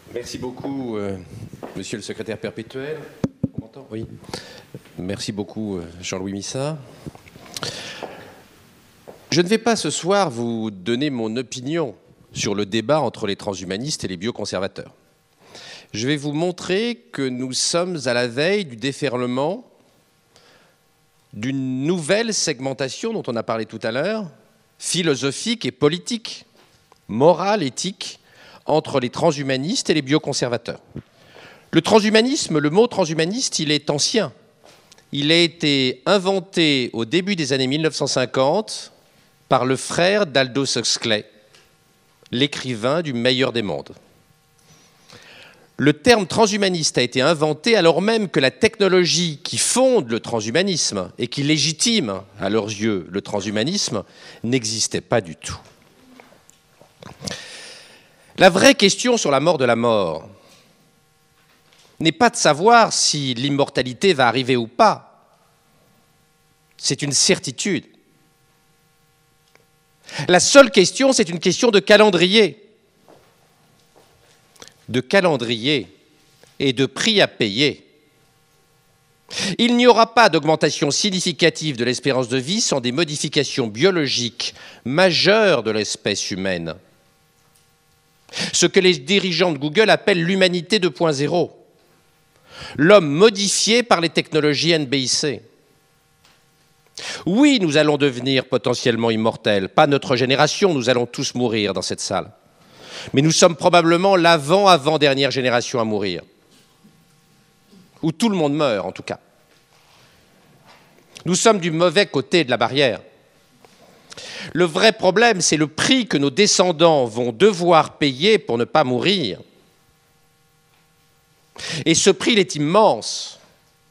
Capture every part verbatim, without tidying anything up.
Merci beaucoup, euh, monsieur le secrétaire perpétuel. On m'entend ? Oui. Merci beaucoup, euh, Jean-Louis Missat. Je ne vais pas ce soir vous donner mon opinion sur le débat entre les transhumanistes et les bioconservateurs. Je vais vous montrer que nous sommes à la veille du déferlement d'une nouvelle segmentation dont on a parlé tout à l'heure, philosophique et politique, morale, éthique, entre les transhumanistes et les bioconservateurs. Le transhumanisme, le mot transhumaniste, il est ancien. Il a été inventé au début des années mille neuf cent cinquante par le frère d'Aldous Huxley, l'écrivain du Meilleur des mondes. Le terme transhumaniste a été inventé alors même que la technologie qui fonde le transhumanisme et qui légitime, à leurs yeux, le transhumanisme, n'existait pas du tout. La vraie question sur la mort de la mort n'est pas de savoir si l'immortalité va arriver ou pas. C'est une certitude. La seule question, c'est une question de calendrier. de calendrier et de prix à payer. Il n'y aura pas d'augmentation significative de l'espérance de vie sans des modifications biologiques majeures de l'espèce humaine. Ce que les dirigeants de Google appellent l'humanité deux point zéro. L'homme modifié par les technologies N B I C. Oui, nous allons devenir potentiellement immortels. Pas notre génération, nous allons tous mourir dans cette salle. Mais nous sommes probablement l'avant-avant-dernière génération à mourir. Où tout le monde meurt, en tout cas. Nous sommes du mauvais côté de la barrière. Le vrai problème, c'est le prix que nos descendants vont devoir payer pour ne pas mourir. Et ce prix, il est immense.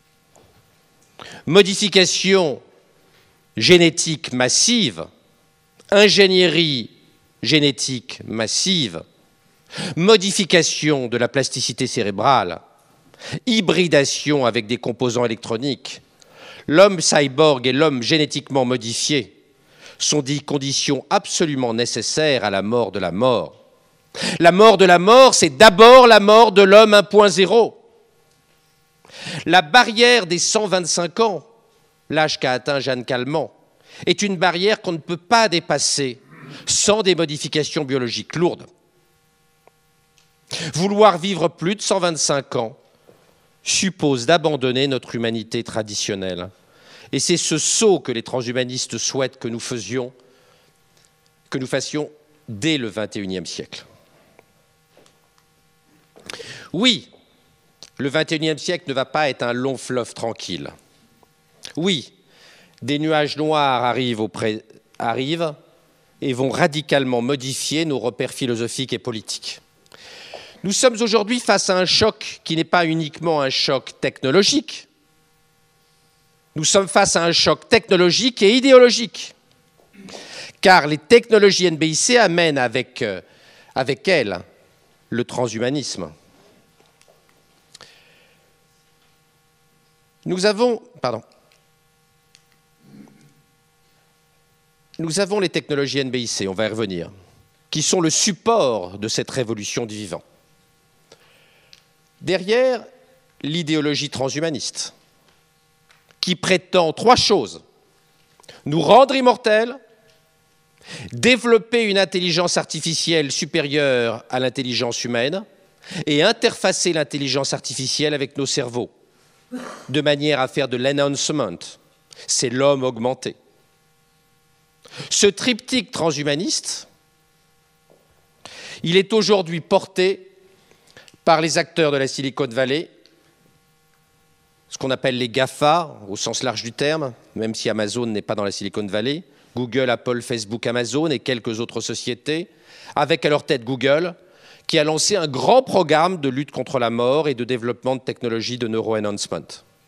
Modification génétique massive, ingénierie génétique massive, modification de la plasticité cérébrale, hybridation avec des composants électroniques, l'homme cyborg et l'homme génétiquement modifié sont des conditions absolument nécessaires à la mort de la mort. La mort de la mort, c'est d'abord la mort de l'homme un point zéro. La barrière des cent vingt-cinq ans, l'âge qu'a atteint Jeanne Calment, est une barrière qu'on ne peut pas dépasser sans des modifications biologiques lourdes. Vouloir vivre plus de cent vingt-cinq ans suppose d'abandonner notre humanité traditionnelle. Et c'est ce saut que les transhumanistes souhaitent que nous faisions, que nous fassions dès le vingt et unième siècle. Oui, le vingt et unième siècle ne va pas être un long fleuve tranquille. Oui, des nuages noirs arrivent, auprès, arrivent et vont radicalement modifier nos repères philosophiques et politiques. Nous sommes aujourd'hui face à un choc qui n'est pas uniquement un choc technologique. Nous sommes face à un choc technologique et idéologique. Car les technologies N B I C amènent avec, euh, avec elles le transhumanisme. Nous avons, pardon, nous avons les technologies N B I C, on va y revenir, qui sont le support de cette révolution du vivant. Derrière, l'idéologie transhumaniste, qui prétend trois choses. Nous rendre immortels, développer une intelligence artificielle supérieure à l'intelligence humaine et interfacer l'intelligence artificielle avec nos cerveaux, de manière à faire de l'enhancement. C'est l'homme augmenté. Ce triptyque transhumaniste, il est aujourd'hui porté par les acteurs de la Silicon Valley, ce qu'on appelle les GAFA, au sens large du terme, même si Amazon n'est pas dans la Silicon Valley, Google, Apple, Facebook, Amazon et quelques autres sociétés, avec à leur tête Google, qui a lancé un grand programme de lutte contre la mort et de développement de technologies de neuro-enhancement.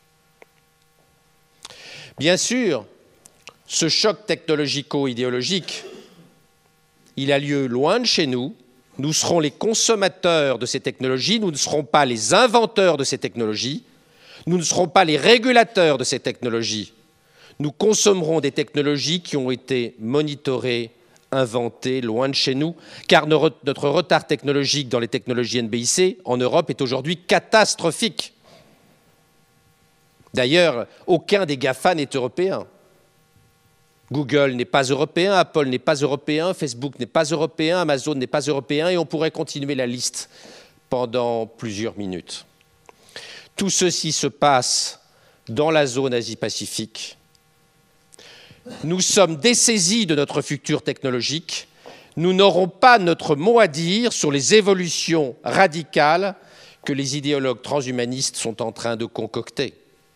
Bien sûr, ce choc technologico-idéologique, il a lieu loin de chez nous. Nous serons les consommateurs de ces technologies, nous ne serons pas les inventeurs de ces technologies, nous ne serons pas les régulateurs de ces technologies. Nous consommerons des technologies qui ont été monitorées inventé loin de chez nous, car notre retard technologique dans les technologies N B I C en Europe est aujourd'hui catastrophique. D'ailleurs, aucun des GAFA n'est européen. Google n'est pas européen, Apple n'est pas européen, Facebook n'est pas européen, Amazon n'est pas européen, et on pourrait continuer la liste pendant plusieurs minutes. Tout ceci se passe dans la zone Asie-Pacifique. Nous sommes dessaisis de notre futur technologique. Nous n'aurons pas notre mot à dire sur les évolutions radicales que les idéologues transhumanistes sont en train de concocter.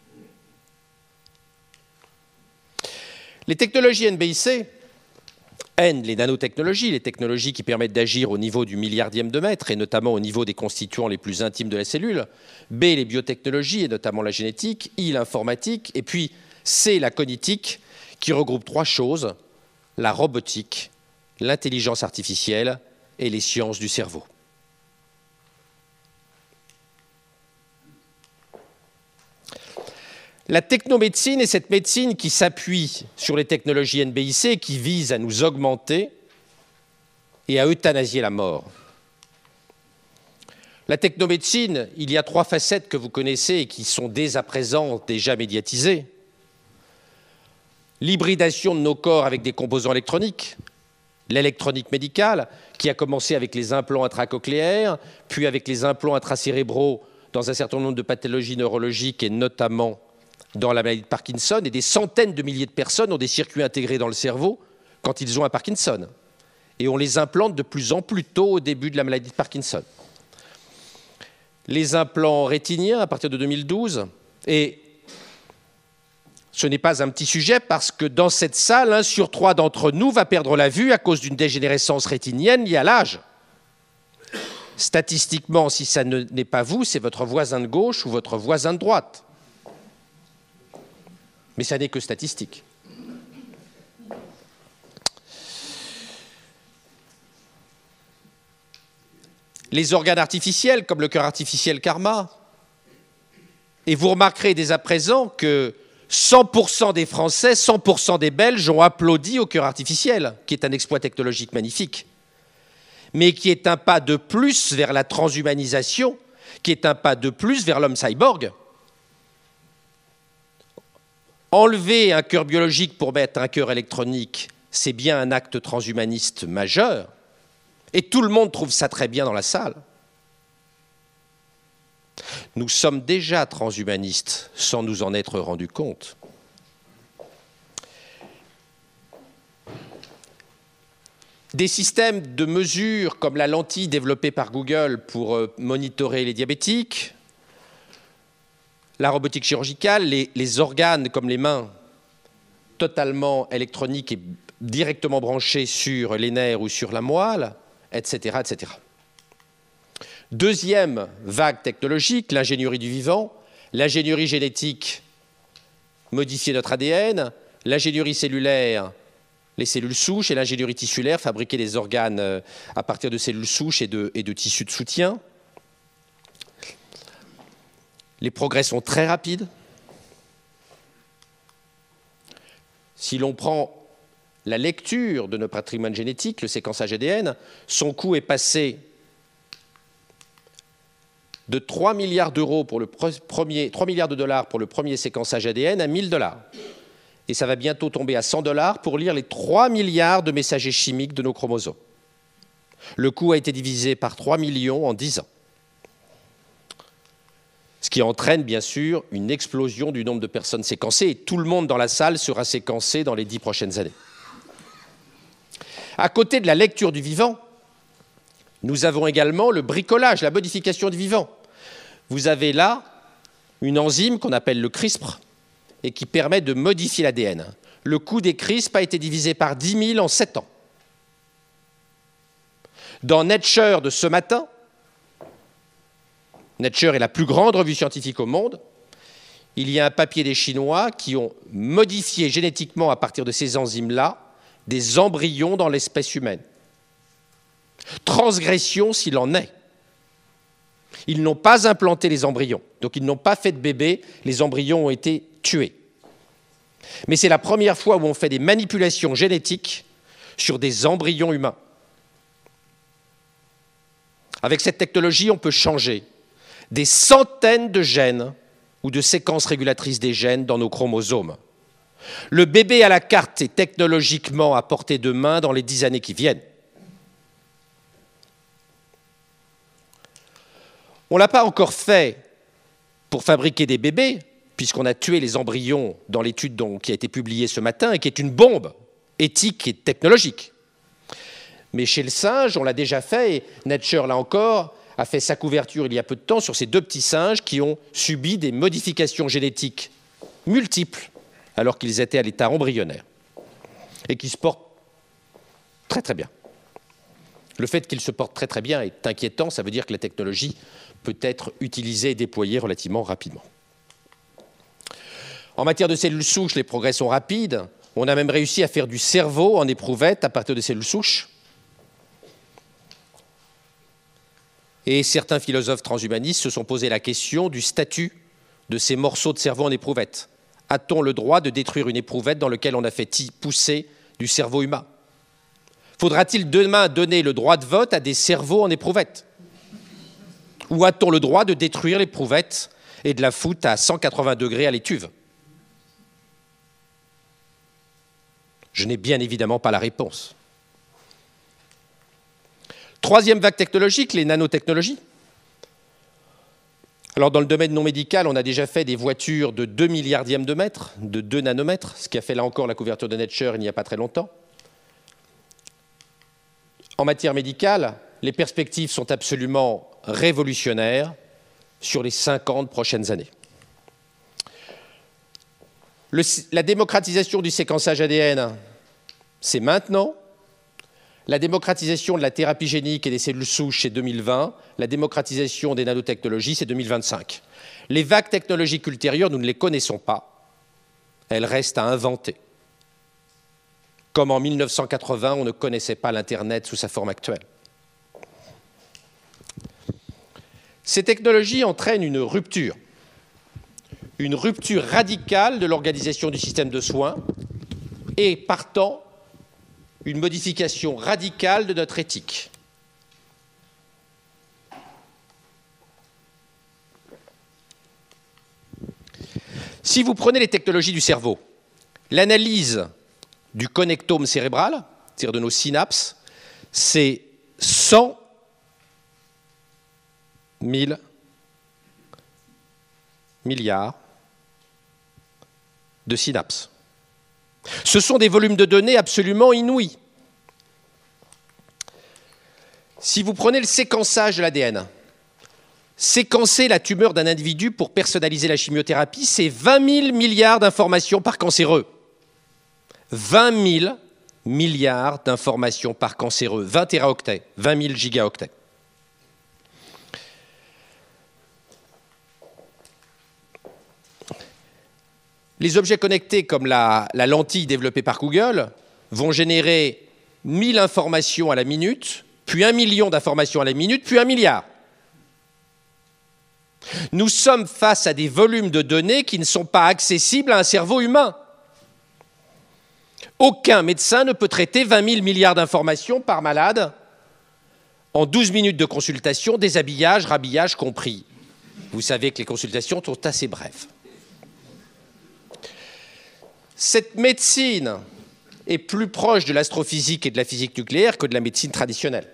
Les technologies N B I C, N, les nanotechnologies, les technologies qui permettent d'agir au niveau du milliardième de mètre, et notamment au niveau des constituants les plus intimes de la cellule, B, les biotechnologies, et notamment la génétique, I, l'informatique, et puis C, la cognitique, qui regroupe trois choses, la robotique, l'intelligence artificielle et les sciences du cerveau. La technomédecine est cette médecine qui s'appuie sur les technologies N B I C, qui vise à nous augmenter et à euthanasier la mort. La technomédecine, il y a trois facettes que vous connaissez et qui sont dès à présent déjà médiatisées. L'hybridation de nos corps avec des composants électroniques, l'électronique médicale, qui a commencé avec les implants intracochléaires, puis avec les implants intracérébraux dans un certain nombre de pathologies neurologiques et notamment dans la maladie de Parkinson, et des centaines de milliers de personnes ont des circuits intégrés dans le cerveau quand ils ont un Parkinson. Et on les implante de plus en plus tôt au début de la maladie de Parkinson. Les implants rétiniens à partir de deux mille douze, et ce n'est pas un petit sujet parce que dans cette salle, un sur trois d'entre nous va perdre la vue à cause d'une dégénérescence rétinienne liée à l'âge. Statistiquement, si ça n'est pas vous, c'est votre voisin de gauche ou votre voisin de droite. Mais ça n'est que statistique. Les organes artificiels, comme le cœur artificiel Karma, et vous remarquerez dès à présent que cent pour cent des Français, cent pour cent des Belges ont applaudi au cœur artificiel, qui est un exploit technologique magnifique, mais qui est un pas de plus vers la transhumanisation, qui est un pas de plus vers l'homme cyborg. Enlever un cœur biologique pour mettre un cœur électronique, c'est bien un acte transhumaniste majeur, et tout le monde trouve ça très bien dans la salle. Nous sommes déjà transhumanistes sans nous en être rendus compte. Des systèmes de mesure comme la lentille développée par Google pour monitorer les diabétiques, la robotique chirurgicale, les, les organes comme les mains totalement électroniques et directement branchés sur les nerfs ou sur la moelle, et cetera, et cetera. Deuxième vague technologique, l'ingénierie du vivant, l'ingénierie génétique, modifier notre A D N, l'ingénierie cellulaire, les cellules souches, et l'ingénierie tissulaire, fabriquer des organes à partir de cellules souches et de, et de tissus de soutien. Les progrès sont très rapides. Si l'on prend la lecture de notre patrimoine génétique, le séquençage A D N, son coût est passé de trois milliards d'euros pour le premier, trois milliards de dollars pour le premier séquençage A D N à mille dollars. Et ça va bientôt tomber à cent dollars pour lire les trois milliards de messagers chimiques de nos chromosomes. Le coût a été divisé par trois millions en dix ans. Ce qui entraîne bien sûr une explosion du nombre de personnes séquencées, et tout le monde dans la salle sera séquencé dans les dix prochaines années. À côté de la lecture du vivant, nous avons également le bricolage, la modification du vivant. Vous avez là une enzyme qu'on appelle le CRISPR et qui permet de modifier l'A D N. Le coût des CRISPR a été divisé par dix mille en sept ans. Dans Nature de ce matin, Nature est la plus grande revue scientifique au monde, il y a un papier des Chinois qui ont modifié génétiquement à partir de ces enzymes-là des embryons dans l'espèce humaine. Transgression s'il en est. Ils n'ont pas implanté les embryons, donc ils n'ont pas fait de bébés, les embryons ont été tués. Mais c'est la première fois où on fait des manipulations génétiques sur des embryons humains. Avec cette technologie, on peut changer des centaines de gènes ou de séquences régulatrices des gènes dans nos chromosomes. Le bébé à la carte est technologiquement à portée de main dans les dix années qui viennent. On ne l'a pas encore fait pour fabriquer des bébés, puisqu'on a tué les embryons dans l'étude qui a été publiée ce matin et qui est une bombe éthique et technologique. Mais chez le singe, on l'a déjà fait, et Nature, là encore, a fait sa couverture il y a peu de temps sur ces deux petits singes qui ont subi des modifications génétiques multiples alors qu'ils étaient à l'état embryonnaire et qui se portent très très bien. Le fait qu'ils se portent très très bien est inquiétant, ça veut dire que la technologie peut être utilisée et déployée relativement rapidement. En matière de cellules souches, les progrès sont rapides. On a même réussi à faire du cerveau en éprouvette à partir de cellules souches. Et certains philosophes transhumanistes se sont posé la question du statut de ces morceaux de cerveau en éprouvette. A-t-on le droit de détruire une éprouvette dans laquelle on a fait pousser du cerveau humain? Faudra-t-il demain donner le droit de vote à des cerveaux en éprouvette? Ou a-t-on le droit de détruire l'éprouvette et de la foutre à cent quatre-vingts degrés à l'étuve? Je n'ai bien évidemment pas la réponse. Troisième vague technologique, les nanotechnologies. Alors, dans le domaine non médical, on a déjà fait des voitures de deux milliardièmes de mètre, de deux nanomètres, ce qui a fait là encore la couverture de Nature il n'y a pas très longtemps. En matière médicale, les perspectives sont absolument révolutionnaires sur les cinquante prochaines années. Le, la démocratisation du séquençage A D N, c'est maintenant. La démocratisation de la thérapie génique et des cellules souches, c'est deux mille vingt. La démocratisation des nanotechnologies, c'est deux mille vingt-cinq. Les vagues technologiques ultérieures, nous ne les connaissons pas. Elles restent à inventer. Comme en mille neuf cent quatre-vingts, on ne connaissait pas l'Internet sous sa forme actuelle. Ces technologies entraînent une rupture. Une rupture radicale de l'organisation du système de soins et, partant, une modification radicale de notre éthique. Si vous prenez les technologies du cerveau, l'analyse du connectome cérébral, c'est-à-dire de nos synapses, c'est cent mille milliards de synapses. Ce sont des volumes de données absolument inouïs. Si vous prenez le séquençage de l'A D N, séquencer la tumeur d'un individu pour personnaliser la chimiothérapie, c'est vingt mille milliards d'informations par cancéreux. vingt mille milliards d'informations par cancéreux, vingt téraoctets, vingt mille gigaoctets. Les objets connectés, comme la, la lentille développée par Google, vont générer mille informations à la minute, puis un million d'informations à la minute, puis un milliard. Nous sommes face à des volumes de données qui ne sont pas accessibles à un cerveau humain. Aucun médecin ne peut traiter vingt mille milliards d'informations par malade en douze minutes de consultation, déshabillage, rhabillage compris. Vous savez que les consultations sont assez brèves. Cette médecine est plus proche de l'astrophysique et de la physique nucléaire que de la médecine traditionnelle.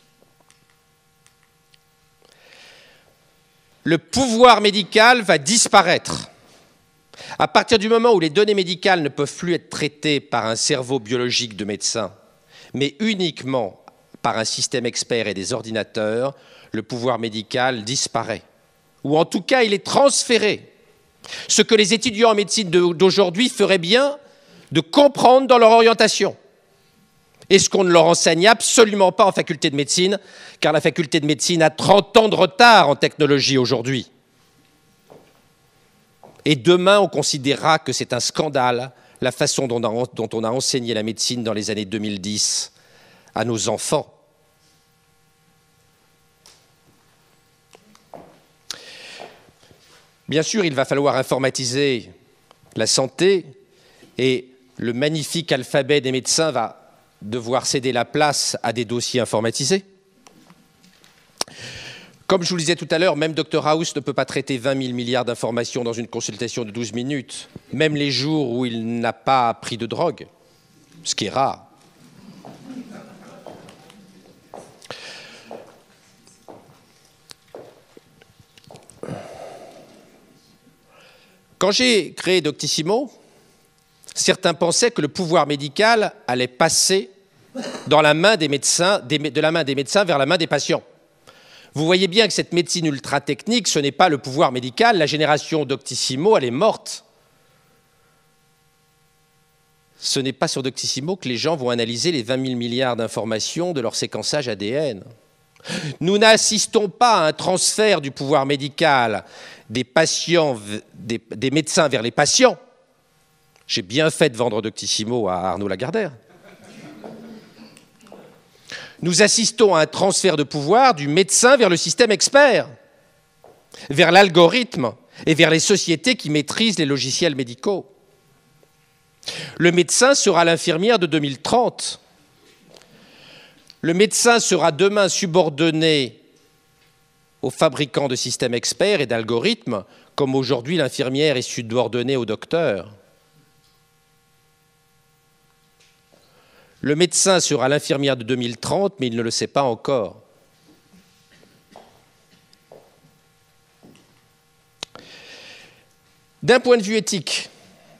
Le pouvoir médical va disparaître. À partir du moment où les données médicales ne peuvent plus être traitées par un cerveau biologique de médecin, mais uniquement par un système expert et des ordinateurs, le pouvoir médical disparaît. Ou en tout cas, il est transféré. Ce que les étudiants en médecine d'aujourd'hui feraient bien de comprendre dans leur orientation. Et ce qu'on ne leur enseigne absolument pas en faculté de médecine, car la faculté de médecine a trente ans de retard en technologie aujourd'hui. Et demain, on considérera que c'est un scandale la façon dont on, a, dont on a enseigné la médecine dans les années deux mille dix à nos enfants. Bien sûr, il va falloir informatiser la santé et le magnifique alphabet des médecins va devoir céder la place à des dossiers informatisés. Comme je vous le disais tout à l'heure, même docteur House ne peut pas traiter vingt mille milliards d'informations dans une consultation de douze minutes, même les jours où il n'a pas pris de drogue, ce qui est rare. Quand j'ai créé Doctissimo, certains pensaient que le pouvoir médical allait passer dans la main des médecins, de la main des médecins vers la main des patients. Vous voyez bien que cette médecine ultra-technique, ce n'est pas le pouvoir médical. La génération Doctissimo, elle est morte. Ce n'est pas sur Doctissimo que les gens vont analyser les vingt mille milliards d'informations de leur séquençage A D N. Nous n'assistons pas à un transfert du pouvoir médical des patients, des, des médecins vers les patients. J'ai bien fait de vendre Doctissimo à Arnaud Lagardère. Nous assistons à un transfert de pouvoir du médecin vers le système expert, vers l'algorithme et vers les sociétés qui maîtrisent les logiciels médicaux. Le médecin sera l'infirmière de deux mille trente. Le médecin sera demain subordonné aux fabricants de systèmes experts et d'algorithmes, comme aujourd'hui l'infirmière est subordonnée au docteur. Le médecin sera l'infirmière de deux mille trente, mais il ne le sait pas encore. D'un point de vue éthique,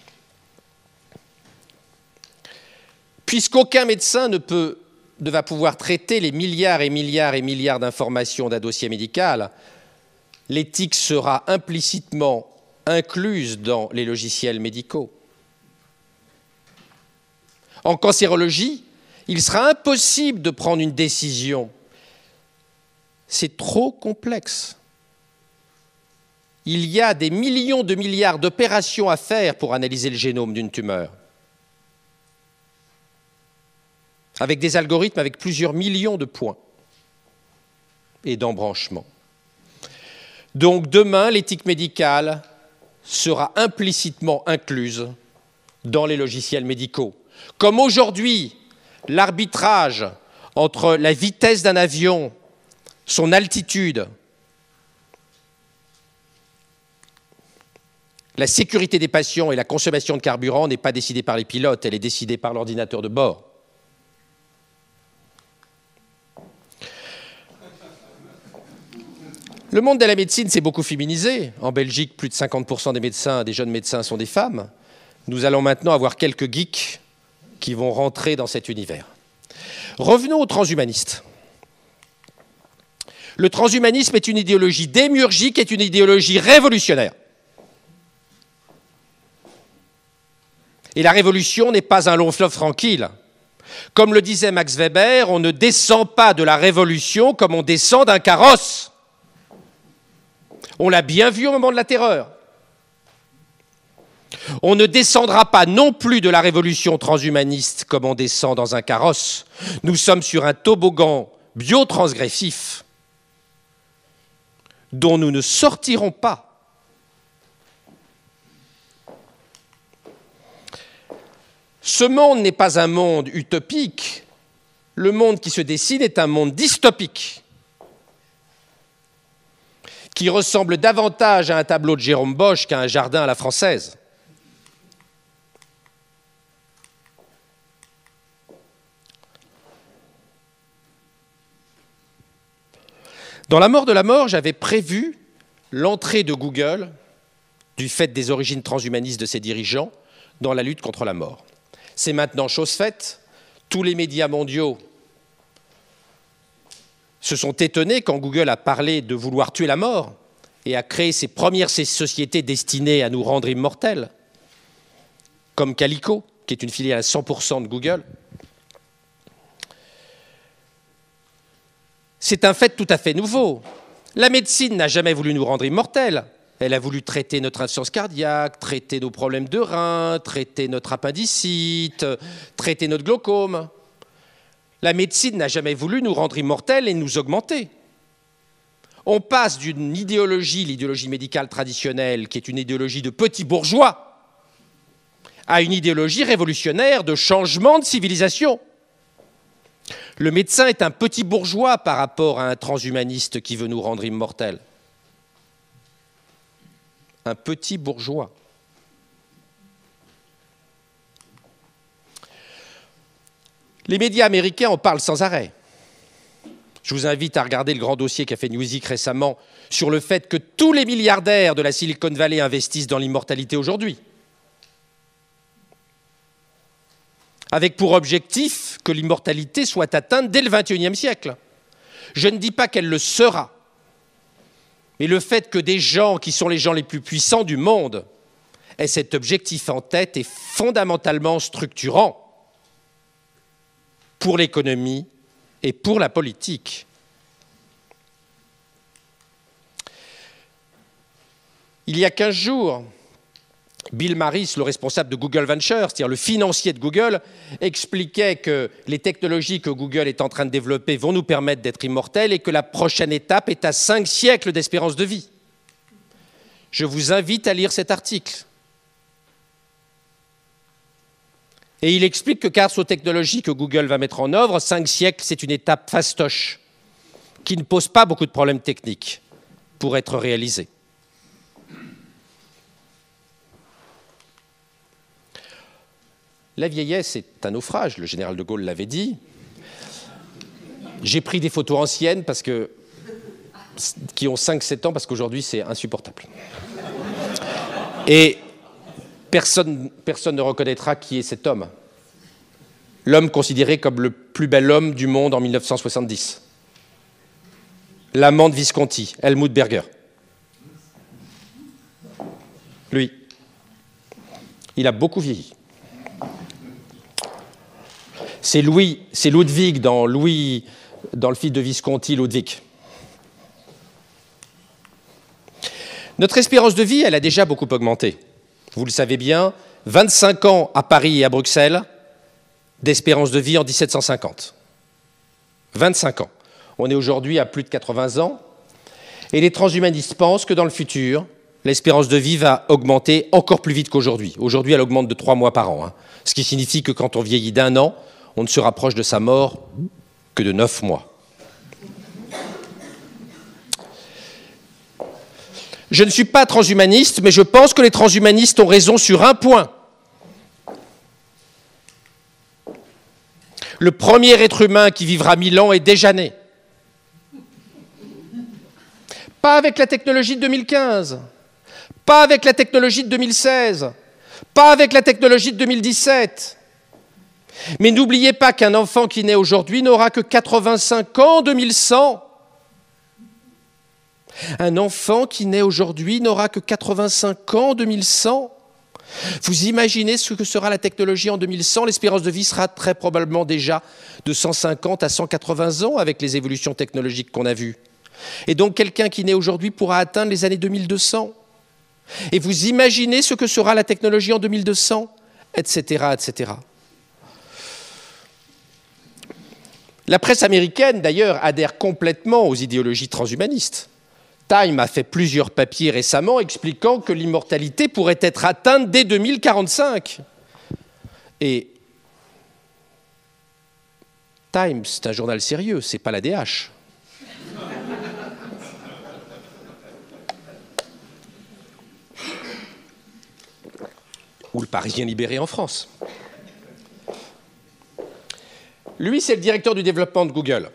puisqu'aucun médecin ne peut, ne va pouvoir traiter les milliards et milliards et milliards d'informations d'un dossier médical, l'éthique sera implicitement incluse dans les logiciels médicaux. En cancérologie, il sera impossible de prendre une décision. C'est trop complexe. Il y a des millions de milliards d'opérations à faire pour analyser le génome d'une tumeur, avec des algorithmes avec plusieurs millions de points et d'embranchements. Donc demain, l'éthique médicale sera implicitement incluse dans les logiciels médicaux. Comme aujourd'hui, l'arbitrage entre la vitesse d'un avion, son altitude, la sécurité des patients et la consommation de carburant n'est pas décidée par les pilotes, elle est décidée par l'ordinateur de bord. Le monde de la médecine s'est beaucoup féminisé. En Belgique, plus de cinquante pour cent des médecins, des jeunes médecins sont des femmes. Nous allons maintenant avoir quelques geeks qui vont rentrer dans cet univers. Revenons aux transhumanistes. Le transhumanisme est une idéologie démiurgique, est une idéologie révolutionnaire. Et la révolution n'est pas un long fleuve tranquille. Comme le disait Max Weber, on ne descend pas de la révolution comme on descend d'un carrosse. On l'a bien vu au moment de la terreur. On ne descendra pas non plus de la révolution transhumaniste comme on descend dans un carrosse. Nous sommes sur un toboggan biotransgressif dont nous ne sortirons pas. Ce monde n'est pas un monde utopique. Le monde qui se dessine est un monde dystopique, qui ressemble davantage à un tableau de Jérôme Bosch qu'à un jardin à la française. Dans La mort de la mort, j'avais prévu l'entrée de Google, du fait des origines transhumanistes de ses dirigeants, dans la lutte contre la mort. C'est maintenant chose faite. Tous les médias mondiaux se sont étonnés quand Google a parlé de vouloir tuer la mort et a créé ses premières sociétés destinées à nous rendre immortels, comme Calico, qui est une filiale à cent pour cent de Google. C'est un fait tout à fait nouveau. La médecine n'a jamais voulu nous rendre immortels. Elle a voulu traiter notre insuffisance cardiaque, traiter nos problèmes de reins, traiter notre appendicite, traiter notre glaucome. La médecine n'a jamais voulu nous rendre immortels et nous augmenter. On passe d'une idéologie, l'idéologie médicale traditionnelle, qui est une idéologie de petits bourgeois, à une idéologie révolutionnaire de changement de civilisation. Le médecin est un petit bourgeois par rapport à un transhumaniste qui veut nous rendre immortels. Un petit bourgeois. Les médias américains en parlent sans arrêt. Je vous invite à regarder le grand dossier qu'a fait Newsweek récemment sur le fait que tous les milliardaires de la Silicon Valley investissent dans l'immortalité aujourd'hui, avec pour objectif que l'immortalité soit atteinte dès le vingt et unième siècle. Je ne dis pas qu'elle le sera, mais le fait que des gens qui sont les gens les plus puissants du monde aient cet objectif en tête est fondamentalement structurant pour l'économie et pour la politique. Il y a quinze jours, Bill Marris, le responsable de Google Ventures, c'est-à-dire le financier de Google, expliquait que les technologies que Google est en train de développer vont nous permettre d'être immortels et que la prochaine étape est à cinq siècles d'espérance de vie. Je vous invite à lire cet article. Et il explique que grâce aux technologies que Google va mettre en œuvre, cinq siècles, c'est une étape fastoche, qui ne pose pas beaucoup de problèmes techniques pour être réalisée. La vieillesse est un naufrage, le général de Gaulle l'avait dit. J'ai pris des photos anciennes parce que, qui ont cinq sept ans, parce qu'aujourd'hui c'est insupportable. Et personne, personne ne reconnaîtra qui est cet homme. L'homme considéré comme le plus bel homme du monde en mille neuf cent soixante-dix. L'amant de Visconti, Helmut Berger. Lui. Il a beaucoup vieilli. C'est Louis, c'est Ludwig dans Louis, dans le fils de Visconti, Ludwig. Notre espérance de vie, elle a déjà beaucoup augmenté. Vous le savez bien, vingt-cinq ans à Paris et à Bruxelles d'espérance de vie en mille sept cent cinquante. vingt-cinq ans. On est aujourd'hui à plus de quatre-vingts ans. Et les transhumanistes pensent que dans le futur, l'espérance de vie va augmenter encore plus vite qu'aujourd'hui. Aujourd'hui, elle augmente de trois mois par an. Hein. Ce qui signifie que quand on vieillit d'un an, on ne se rapproche de sa mort que de neuf mois. Je ne suis pas transhumaniste, mais je pense que les transhumanistes ont raison sur un point. Le premier être humain qui vivra mille ans est déjà né. Pas avec la technologie de deux mille quinze, pas avec la technologie de deux mille seize, pas avec la technologie de deux mille dix-sept. Mais n'oubliez pas qu'un enfant qui naît aujourd'hui n'aura que quatre-vingt-cinq ans en deux mille cent. Un enfant qui naît aujourd'hui n'aura que quatre-vingt-cinq ans en deux mille cent. Vous imaginez ce que sera la technologie en deux mille cent? L'espérance de vie sera très probablement déjà de cent cinquante à cent quatre-vingts ans avec les évolutions technologiques qu'on a vues. Et donc quelqu'un qui naît aujourd'hui pourra atteindre les années deux mille deux cents. Et vous imaginez ce que sera la technologie en deux mille deux cents, et cetera, et cetera. La presse américaine, d'ailleurs, adhère complètement aux idéologies transhumanistes. Time a fait plusieurs papiers récemment expliquant que l'immortalité pourrait être atteinte dès deux mille quarante-cinq. Et Time, c'est un journal sérieux, c'est pas la D H. Ou le Parisien libéré en France. Lui, c'est le directeur du développement de Google.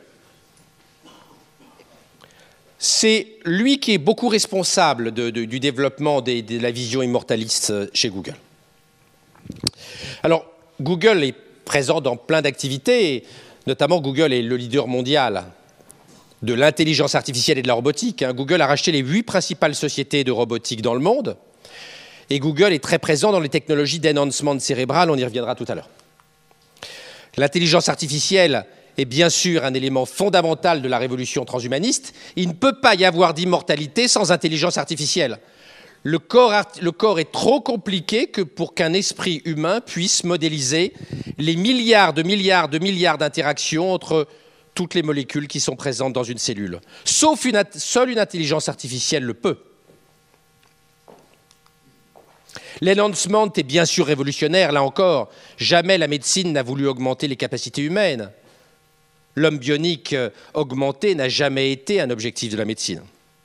C'est lui qui est beaucoup responsable de, de, du développement des, de la vision immortaliste chez Google. Alors, Google est présent dans plein d'activités, notamment Google est le leader mondial de l'intelligence artificielle et de la robotique. Hein. Google a racheté les huit principales sociétés de robotique dans le monde, et Google est très présent dans les technologies d'enhancement cérébral, on y reviendra tout à l'heure. L'intelligence artificielle est bien sûr un élément fondamental de la révolution transhumaniste. Il ne peut pas y avoir d'immortalité sans intelligence artificielle. Le corps, le corps est trop compliqué que pour qu'un esprit humain puisse modéliser les milliards de milliards de milliards d'interactions entre toutes les molécules qui sont présentes dans une cellule. Sauf une, seule une intelligence artificielle le peut. L'enhancement est bien sûr révolutionnaire, là encore. Jamais la médecine n'a voulu augmenter les capacités humaines. L'homme bionique augmenté n'a jamais été un objectif de la médecine.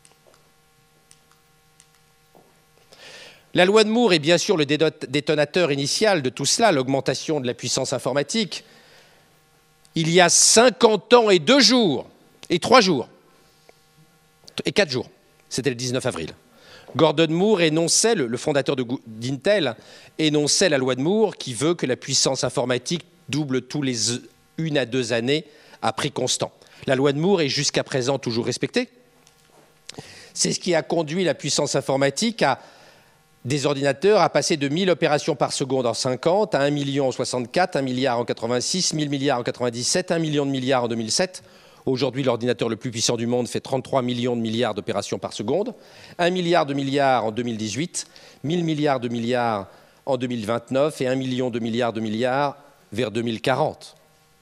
La loi de Moore est bien sûr le détonateur initial de tout cela, l'augmentation de la puissance informatique. Il y a cinquante ans et deux jours, et trois jours, et quatre jours, c'était le dix-neuf avril. Gordon Moore énonçait, le fondateur d'Intel, énonçait la loi de Moore qui veut que la puissance informatique double tous les une à deux années à prix constant. La loi de Moore est jusqu'à présent toujours respectée. C'est ce qui a conduit la puissance informatique à des ordinateurs à passer de mille opérations par seconde en cinquante à un million en soixante-quatre, un milliard en quatre-vingt-six, mille milliards en quatre-vingt-dix-sept, un million de milliards en deux mille sept. Aujourd'hui, l'ordinateur le plus puissant du monde fait trente-trois millions de milliards d'opérations par seconde, un milliard de milliards en deux mille dix-huit, mille milliards de milliards en deux mille vingt-neuf et un million de milliards de milliards vers deux mille quarante.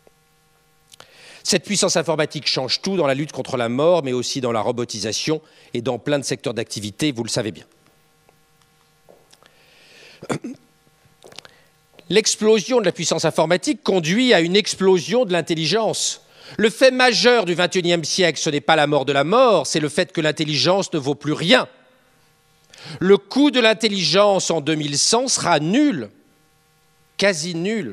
Cette puissance informatique change tout dans la lutte contre la mort, mais aussi dans la robotisation et dans plein de secteurs d'activité, vous le savez bien. L'explosion de la puissance informatique conduit à une explosion de l'intelligence. Le fait majeur du vingt et unième siècle, ce n'est pas la mort de la mort, c'est le fait que l'intelligence ne vaut plus rien. Le coût de l'intelligence en deux mille cent sera nul, quasi nul.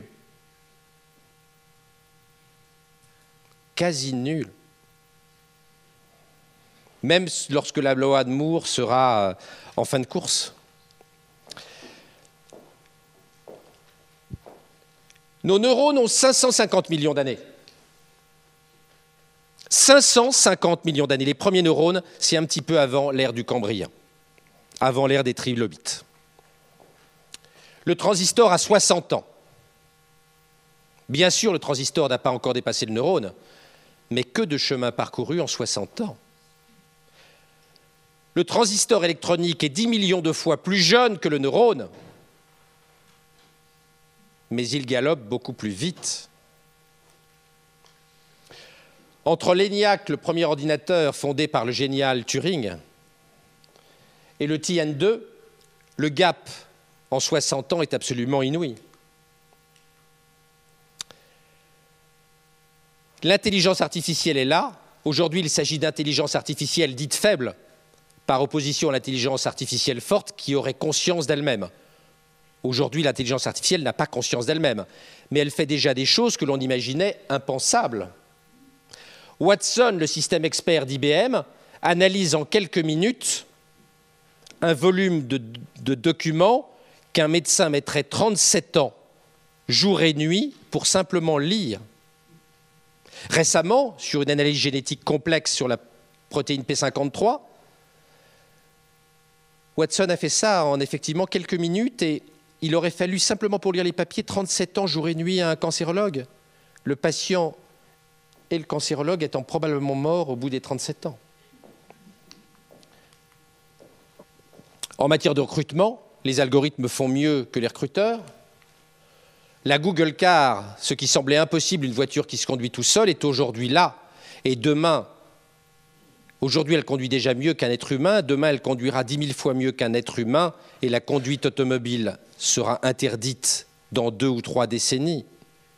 Quasi nul. Même lorsque la loi de Moore sera en fin de course. Nos neurones ont cinq cent cinquante millions d'années. cinq cent cinquante millions d'années. Les premiers neurones, c'est un petit peu avant l'ère du Cambrien, avant l'ère des trilobites. Le transistor a soixante ans. Bien sûr, le transistor n'a pas encore dépassé le neurone, mais que de chemin parcouru en soixante ans. Le transistor électronique est dix millions de fois plus jeune que le neurone, mais il galope beaucoup plus vite. Entre l'ENIAC, le premier ordinateur fondé par le génial Turing, et le T N deux, le gap en soixante ans est absolument inouï. L'intelligence artificielle est là. Aujourd'hui, il s'agit d'intelligence artificielle dite faible, par opposition à l'intelligence artificielle forte qui aurait conscience d'elle-même. Aujourd'hui, l'intelligence artificielle n'a pas conscience d'elle-même, mais elle fait déjà des choses que l'on imaginait impensables. Watson, le système expert d'I B M, analyse en quelques minutes un volume de, de documents qu'un médecin mettrait trente-sept ans, jour et nuit, pour simplement lire. Récemment, sur une analyse génétique complexe sur la protéine P cinquante-trois, Watson a fait ça en effectivement quelques minutes et il aurait fallu simplement pour lire les papiers trente-sept ans, jour et nuit, à un cancérologue. Le patient et le cancérologue étant probablement morts au bout des trente-sept ans. En matière de recrutement, les algorithmes font mieux que les recruteurs. La Google Car, ce qui semblait impossible, une voiture qui se conduit tout seul, est aujourd'hui là. Et demain, aujourd'hui elle conduit déjà mieux qu'un être humain, demain elle conduira dix mille fois mieux qu'un être humain, et la conduite automobile sera interdite dans deux ou trois décennies.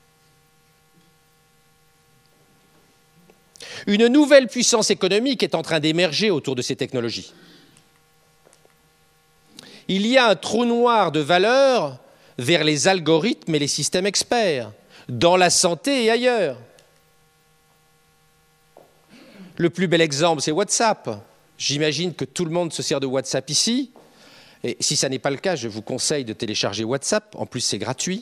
Une nouvelle puissance économique est en train d'émerger autour de ces technologies. Il y a un trou noir de valeur vers les algorithmes et les systèmes experts, dans la santé et ailleurs. Le plus bel exemple, c'est WhatsApp. J'imagine que tout le monde se sert de WhatsApp ici. Et si ça n'est pas le cas, je vous conseille de télécharger WhatsApp. En plus, c'est gratuit.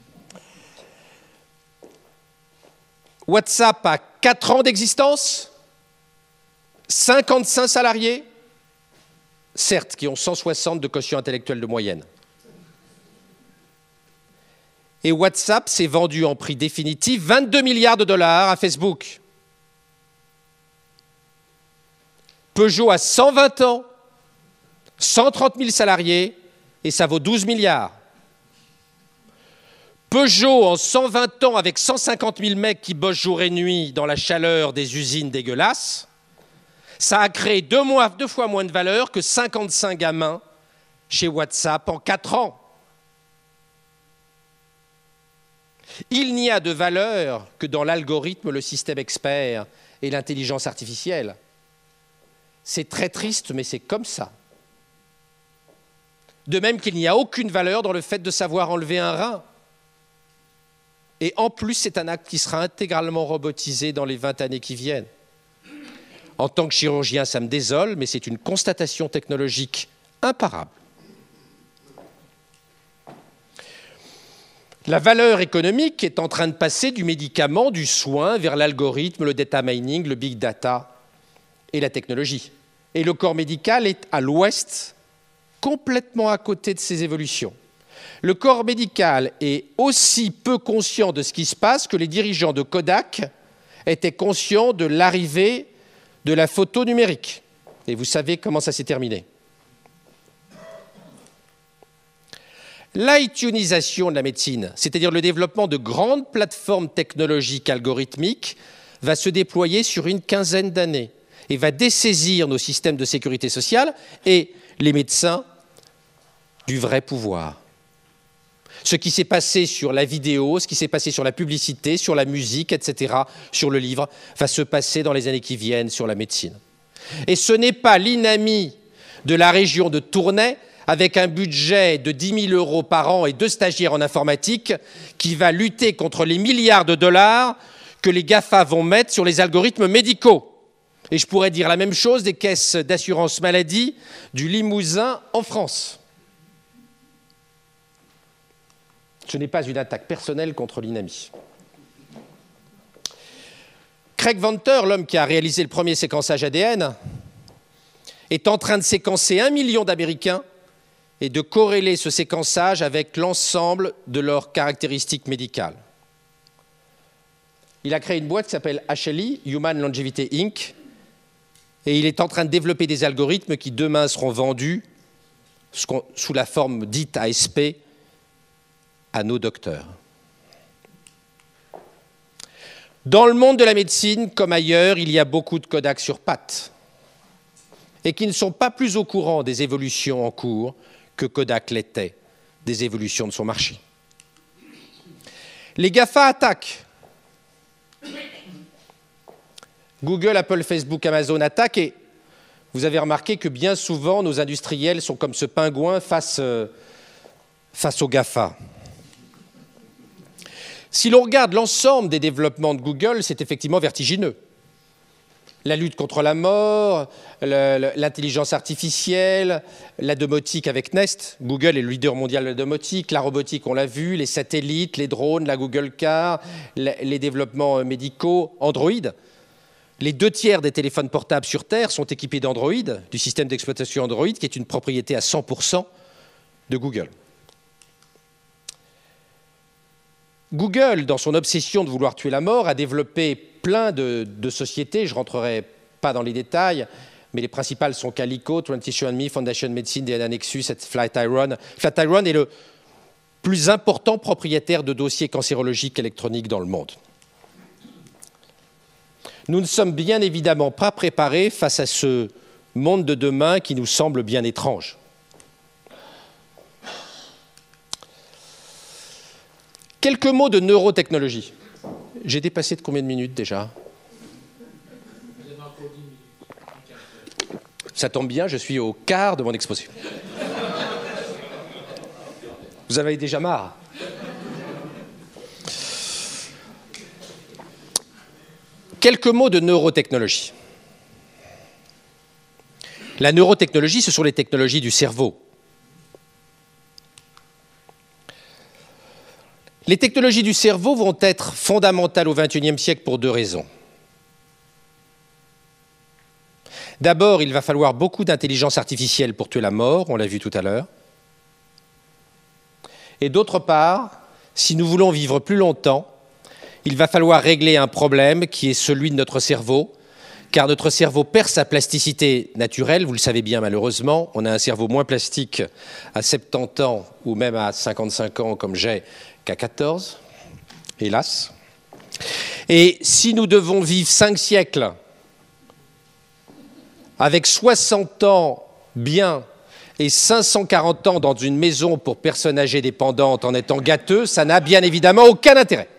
WhatsApp a quatre ans d'existence, cinquante-cinq salariés, certes, qui ont cent soixante de quotient intellectuel de moyenne. Et WhatsApp s'est vendu en prix définitif vingt-deux milliards de dollars à Facebook. Peugeot a cent vingt ans, cent trente mille salariés, et ça vaut douze milliards. Peugeot, en cent vingt ans, avec cent cinquante mille mecs qui bossent jour et nuit dans la chaleur des usines dégueulasses, ça a créé deux, mois, deux fois moins de valeur que cinquante-cinq gamins chez WhatsApp en quatre ans. Il n'y a de valeur que dans l'algorithme, le système expert et l'intelligence artificielle. C'est très triste, mais c'est comme ça. De même qu'il n'y a aucune valeur dans le fait de savoir enlever un rein. Et en plus, c'est un acte qui sera intégralement robotisé dans les vingt années qui viennent. En tant que chirurgien, ça me désole, mais c'est une constatation technologique imparable. La valeur économique est en train de passer du médicament, du soin, vers l'algorithme, le data mining, le big data et la technologie. Et le corps médical est à l'ouest, complètement à côté de ces évolutions. Le corps médical est aussi peu conscient de ce qui se passe que les dirigeants de Kodak étaient conscients de l'arrivée de la photo numérique. Et vous savez comment ça s'est terminé. L'iTunisation de la médecine, c'est-à-dire le développement de grandes plateformes technologiques algorithmiques, va se déployer sur une quinzaine d'années et va dessaisir nos systèmes de sécurité sociale et les médecins du vrai pouvoir. Ce qui s'est passé sur la vidéo, ce qui s'est passé sur la publicité, sur la musique, et cetera, sur le livre, va se passer dans les années qui viennent sur la médecine. Et ce n'est pas l'INAMI de la région de Tournai, avec un budget de dix mille euros par an et deux stagiaires en informatique, qui va lutter contre les milliards de dollars que les GAFA vont mettre sur les algorithmes médicaux. Et je pourrais dire la même chose des caisses d'assurance maladie du Limousin en France. Ce n'est pas une attaque personnelle contre l'INAMI. Craig Venter, l'homme qui a réalisé le premier séquençage A D N, est en train de séquencer un million d'Américains et de corréler ce séquençage avec l'ensemble de leurs caractéristiques médicales. Il a créé une boîte qui s'appelle H L I, Human Longevity Incorporated, et il est en train de développer des algorithmes qui demain seront vendus sous la forme dite A S P à nos docteurs. Dans le monde de la médecine, comme ailleurs, il y a beaucoup de Kodak sur pattes et qui ne sont pas plus au courant des évolutions en cours que Kodak l'était des évolutions de son marché. Les GAFA attaquent. Google, Apple, Facebook, Amazon attaquent et vous avez remarqué que bien souvent nos industriels sont comme ce pingouin face, euh, face aux GAFA. Si l'on regarde l'ensemble des développements de Google, c'est effectivement vertigineux. La lutte contre la mort, l'intelligence artificielle, la domotique avec Nest. Google est le leader mondial de la domotique, la robotique, on l'a vu, les satellites, les drones, la Google Car, les développements médicaux, Android. Les deux tiers des téléphones portables sur Terre sont équipés d'Android, du système d'exploitation Android, qui est une propriété à cent pour cent de Google. Google, dans son obsession de vouloir tuer la mort, a développé plein de, de sociétés. Je ne rentrerai pas dans les détails, mais les principales sont Calico, vingt et un and me, Foundation Medicine, D N A Nexus et Flatiron. Flatiron est le plus important propriétaire de dossiers cancérologiques électroniques dans le monde. Nous ne sommes bien évidemment pas préparés face à ce monde de demain qui nous semble bien étrange. Quelques mots de neurotechnologie. J'ai dépassé de combien de minutes déjà? Ça tombe bien, je suis au quart de mon exposé. Vous avez déjà marre? Quelques mots de neurotechnologie. La neurotechnologie, ce sont les technologies du cerveau. Les technologies du cerveau vont être fondamentales au vingt et unième siècle pour deux raisons. D'abord, il va falloir beaucoup d'intelligence artificielle pour tuer la mort, on l'a vu tout à l'heure. Et d'autre part, si nous voulons vivre plus longtemps, il va falloir régler un problème qui est celui de notre cerveau, car notre cerveau perd sa plasticité naturelle, vous le savez bien malheureusement, on a un cerveau moins plastique à soixante-dix ans ou même à cinquante-cinq ans comme j'ai qu'à quatorze, hélas. Et si nous devons vivre cinq siècles avec soixante ans bien Et cinq cent quarante ans dans une maison pour personnes âgées dépendantes en étant gâteux, ça n'a bien évidemment aucun intérêt.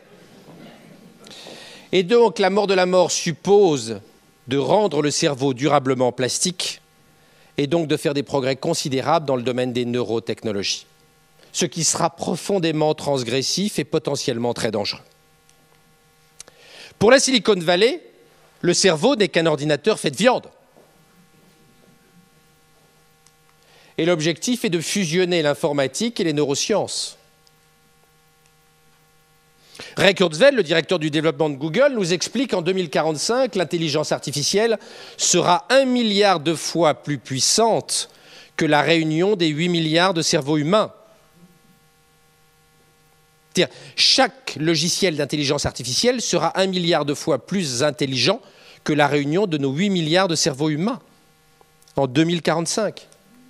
Et donc, la mort de la mort suppose de rendre le cerveau durablement plastique et donc de faire des progrès considérables dans le domaine des neurotechnologies, ce qui sera profondément transgressif et potentiellement très dangereux. Pour la Silicon Valley, le cerveau n'est qu'un ordinateur fait de viande. Et l'objectif est de fusionner l'informatique et les neurosciences. Ray Kurzweil, le directeur du développement de Google, nous explique qu'en deux mille quarante-cinq, l'intelligence artificielle sera un milliard de fois plus puissante que la réunion des huit milliards de cerveaux humains. C'est-à-dire, chaque logiciel d'intelligence artificielle sera un milliard de fois plus intelligent que la réunion de nos huit milliards de cerveaux humains en deux mille quarante-cinq.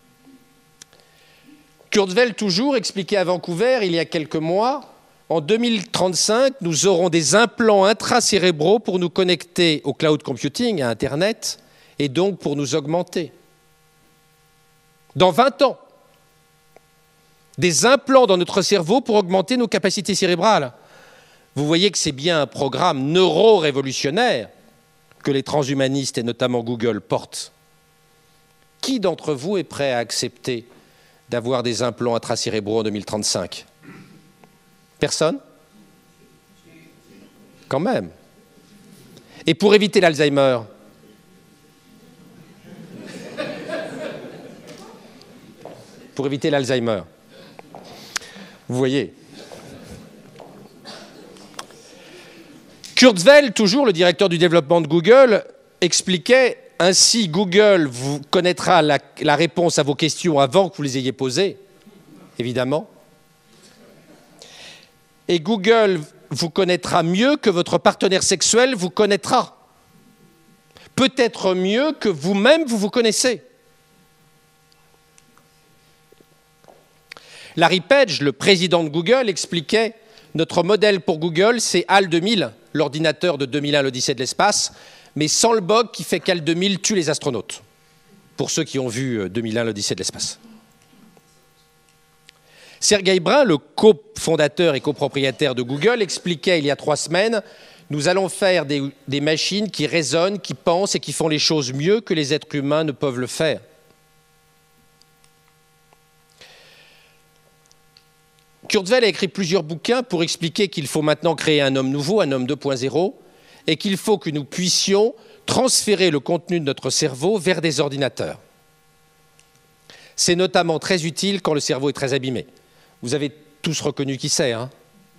Kurzweil, toujours, expliquait à Vancouver, il y a quelques mois, en deux mille trente-cinq, nous aurons des implants intracérébraux pour nous connecter au cloud computing, à Internet, et donc pour nous augmenter. Dans vingt ans, des implants dans notre cerveau pour augmenter nos capacités cérébrales. Vous voyez que c'est bien un programme neuro-révolutionnaire que les transhumanistes, et notamment Google, portent. Qui d'entre vous est prêt à accepter d'avoir des implants intracérébraux en deux mille trente-cinq? Personne? Quand même. Et pour éviter l'Alzheimer? Pour éviter l'Alzheimer. Vous voyez. Kurzweil, toujours le directeur du développement de Google, expliquait: ainsi, Google vous connaîtra la, la réponse à vos questions avant que vous les ayez posées, évidemment. Et Google vous connaîtra mieux que votre partenaire sexuel vous connaîtra. Peut-être mieux que vous-même vous vous connaissez. Larry Page, le président de Google, expliquait: notre modèle pour Google, c'est HAL deux mille, l'ordinateur de deux mille un, l'Odyssée de l'espace, mais sans le bug qui fait qu'HAL deux mille tue les astronautes, pour ceux qui ont vu deux mille un, l'Odyssée de l'espace. Sergey Brin, le cofondateur et copropriétaire de Google, expliquait il y a trois semaines: nous allons faire des, des machines qui raisonnent, qui pensent et qui font les choses mieux que les êtres humains ne peuvent le faire. Kurzweil a écrit plusieurs bouquins pour expliquer qu'il faut maintenant créer un homme nouveau, un homme deux point zéro, et qu'il faut que nous puissions transférer le contenu de notre cerveau vers des ordinateurs. C'est notamment très utile quand le cerveau est très abîmé. Vous avez tous reconnu qui c'est, hein?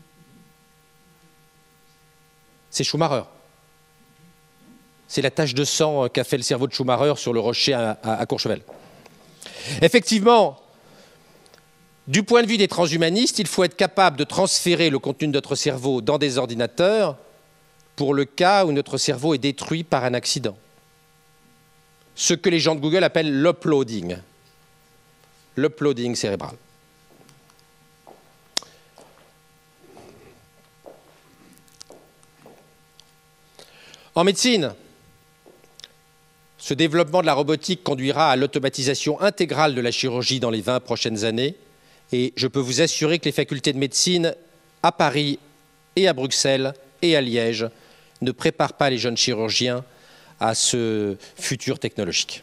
C'est Schumacher. C'est la tache de sang qu'a fait le cerveau de Schumacher sur le rocher à, à, à Courchevel. Effectivement, du point de vue des transhumanistes, il faut être capable de transférer le contenu de notre cerveau dans des ordinateurs pour le cas où notre cerveau est détruit par un accident. Ce que les gens de Google appellent l'uploading. L'uploading cérébral. En médecine, ce développement de la robotique conduira à l'automatisation intégrale de la chirurgie dans les vingt prochaines années. Et je peux vous assurer que les facultés de médecine à Paris et à Bruxelles et à Liège ne préparent pas les jeunes chirurgiens à ce futur technologique.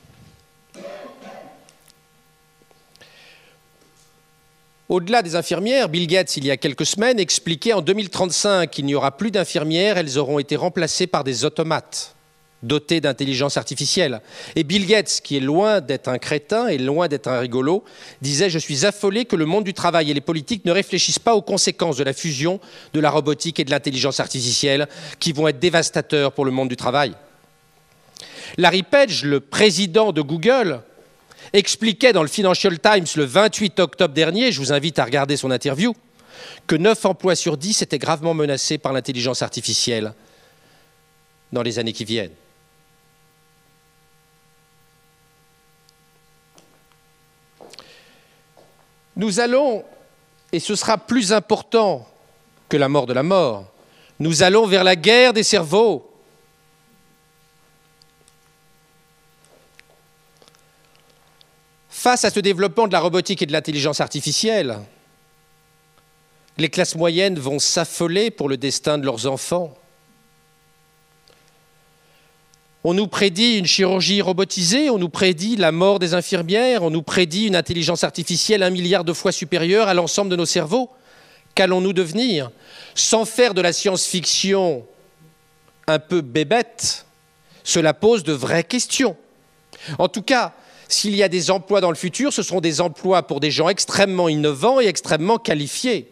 Au-delà des infirmières, Bill Gates, il y a quelques semaines, expliquait en deux mille trente-cinq qu'il n'y aura plus d'infirmières, elles auront été remplacées par des automates dotés d'intelligence artificielle. Et Bill Gates, qui est loin d'être un crétin et loin d'être un rigolo, disait: je suis affolé que le monde du travail et les politiques ne réfléchissent pas aux conséquences de la fusion de la robotique et de l'intelligence artificielle qui vont être dévastateurs pour le monde du travail. Larry Page, le président de Google, expliquait dans le Financial Times le vingt-huit octobre dernier, je vous invite à regarder son interview, que neuf emplois sur dix étaient gravement menacés par l'intelligence artificielle dans les années qui viennent. Nous allons, et ce sera plus important que la mort de la mort, nous allons vers la guerre des cerveaux. Face à ce développement de la robotique et de l'intelligence artificielle, les classes moyennes vont s'affoler pour le destin de leurs enfants. On nous prédit une chirurgie robotisée, on nous prédit la mort des infirmières, on nous prédit une intelligence artificielle un milliard de fois supérieure à l'ensemble de nos cerveaux. Qu'allons-nous devenir? Sans faire de la science-fiction un peu bébête, cela pose de vraies questions. En tout cas, s'il y a des emplois dans le futur, ce seront des emplois pour des gens extrêmement innovants et extrêmement qualifiés.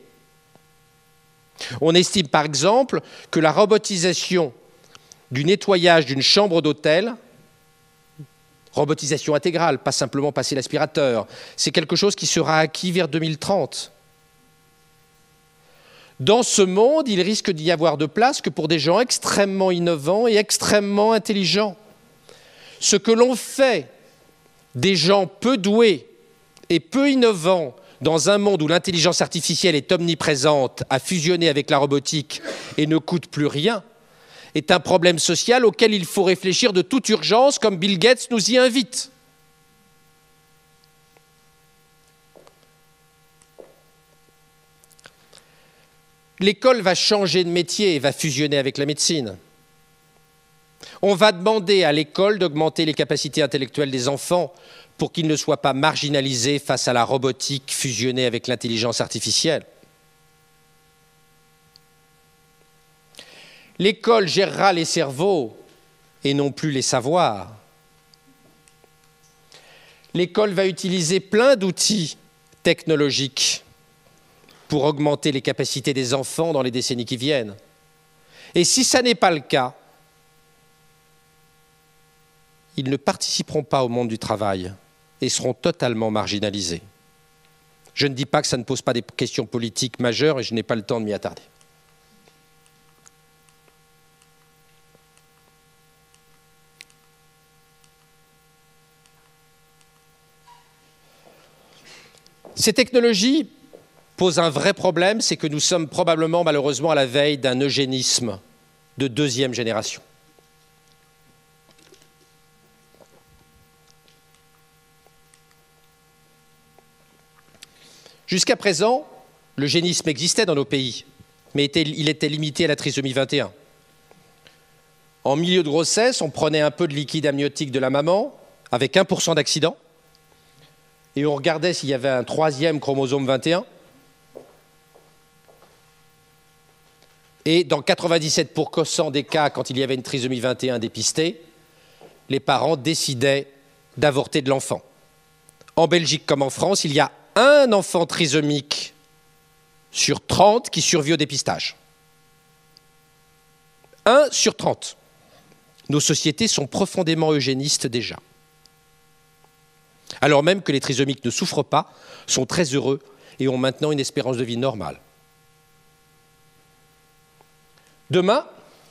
On estime par exemple que la robotisation du nettoyage d'une chambre d'hôtel, robotisation intégrale, pas simplement passer l'aspirateur, c'est quelque chose qui sera acquis vers deux mille trente. Dans ce monde, il risque d'y avoir de place que pour des gens extrêmement innovants et extrêmement intelligents. Ce que l'on fait des gens peu doués et peu innovants dans un monde où l'intelligence artificielle est omniprésente, à fusionner avec la robotique et ne coûte plus rien, est un problème social auquel il faut réfléchir de toute urgence, comme Bill Gates nous y invite. L'école va changer de métier et va fusionner avec la médecine. On va demander à l'école d'augmenter les capacités intellectuelles des enfants pour qu'ils ne soient pas marginalisés face à la robotique fusionnée avec l'intelligence artificielle. L'école gérera les cerveaux et non plus les savoirs. L'école va utiliser plein d'outils technologiques pour augmenter les capacités des enfants dans les décennies qui viennent. Et si ça n'est pas le cas, ils ne participeront pas au monde du travail et seront totalement marginalisés. Je ne dis pas que ça ne pose pas des questions politiques majeures et je n'ai pas le temps de m'y attarder. Ces technologies posent un vrai problème, c'est que nous sommes probablement, malheureusement, à la veille d'un eugénisme de deuxième génération. Jusqu'à présent, l'eugénisme existait dans nos pays, mais était, il était limité à la trisomie vingt et un. En milieu de grossesse, on prenait un peu de liquide amniotique de la maman, avec un pour cent d'accident, et on regardait s'il y avait un troisième chromosome vingt et un. Et dans quatre-vingt-dix-sept pour cent des cas, quand il y avait une trisomie vingt et un dépistée, les parents décidaient d'avorter de l'enfant. En Belgique comme en France, il y a un enfant trisomique sur trente qui survit au dépistage. un sur trente. Nos sociétés sont profondément eugénistes déjà. Alors même que les trisomiques ne souffrent pas, sont très heureux et ont maintenant une espérance de vie normale. Demain,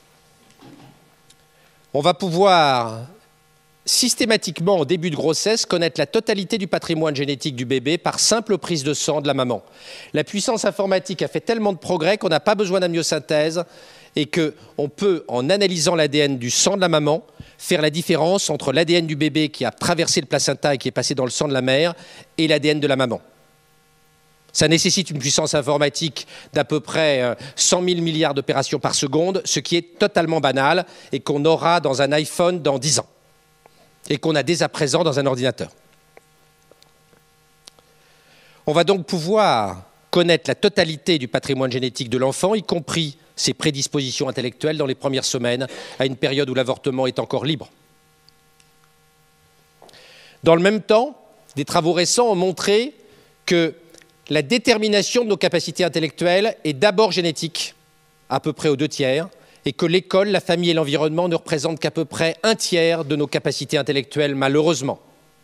on va pouvoir systématiquement, au début de grossesse, connaître la totalité du patrimoine génétique du bébé par simple prise de sang de la maman. La puissance informatique a fait tellement de progrès qu'on n'a pas besoin d'amniosynthèse et qu'on peut, en analysant l'A D N du sang de la maman, faire la différence entre l'A D N du bébé qui a traversé le placenta et qui est passé dans le sang de la mère et l'A D N de la maman. Ça nécessite une puissance informatique d'à peu près cent mille milliards d'opérations par seconde, ce qui est totalement banal et qu'on aura dans un iPhone dans dix ans et qu'on a dès à présent dans un ordinateur. On va donc pouvoir connaître la totalité du patrimoine génétique de l'enfant, y compris ses prédispositions intellectuelles dans les premières semaines, à une période où l'avortement est encore libre. Dans le même temps, des travaux récents ont montré que la détermination de nos capacités intellectuelles est d'abord génétique, à peu près aux deux tiers, et que l'école, la famille et l'environnement ne représentent qu'à peu près un tiers de nos capacités intellectuelles, malheureusement.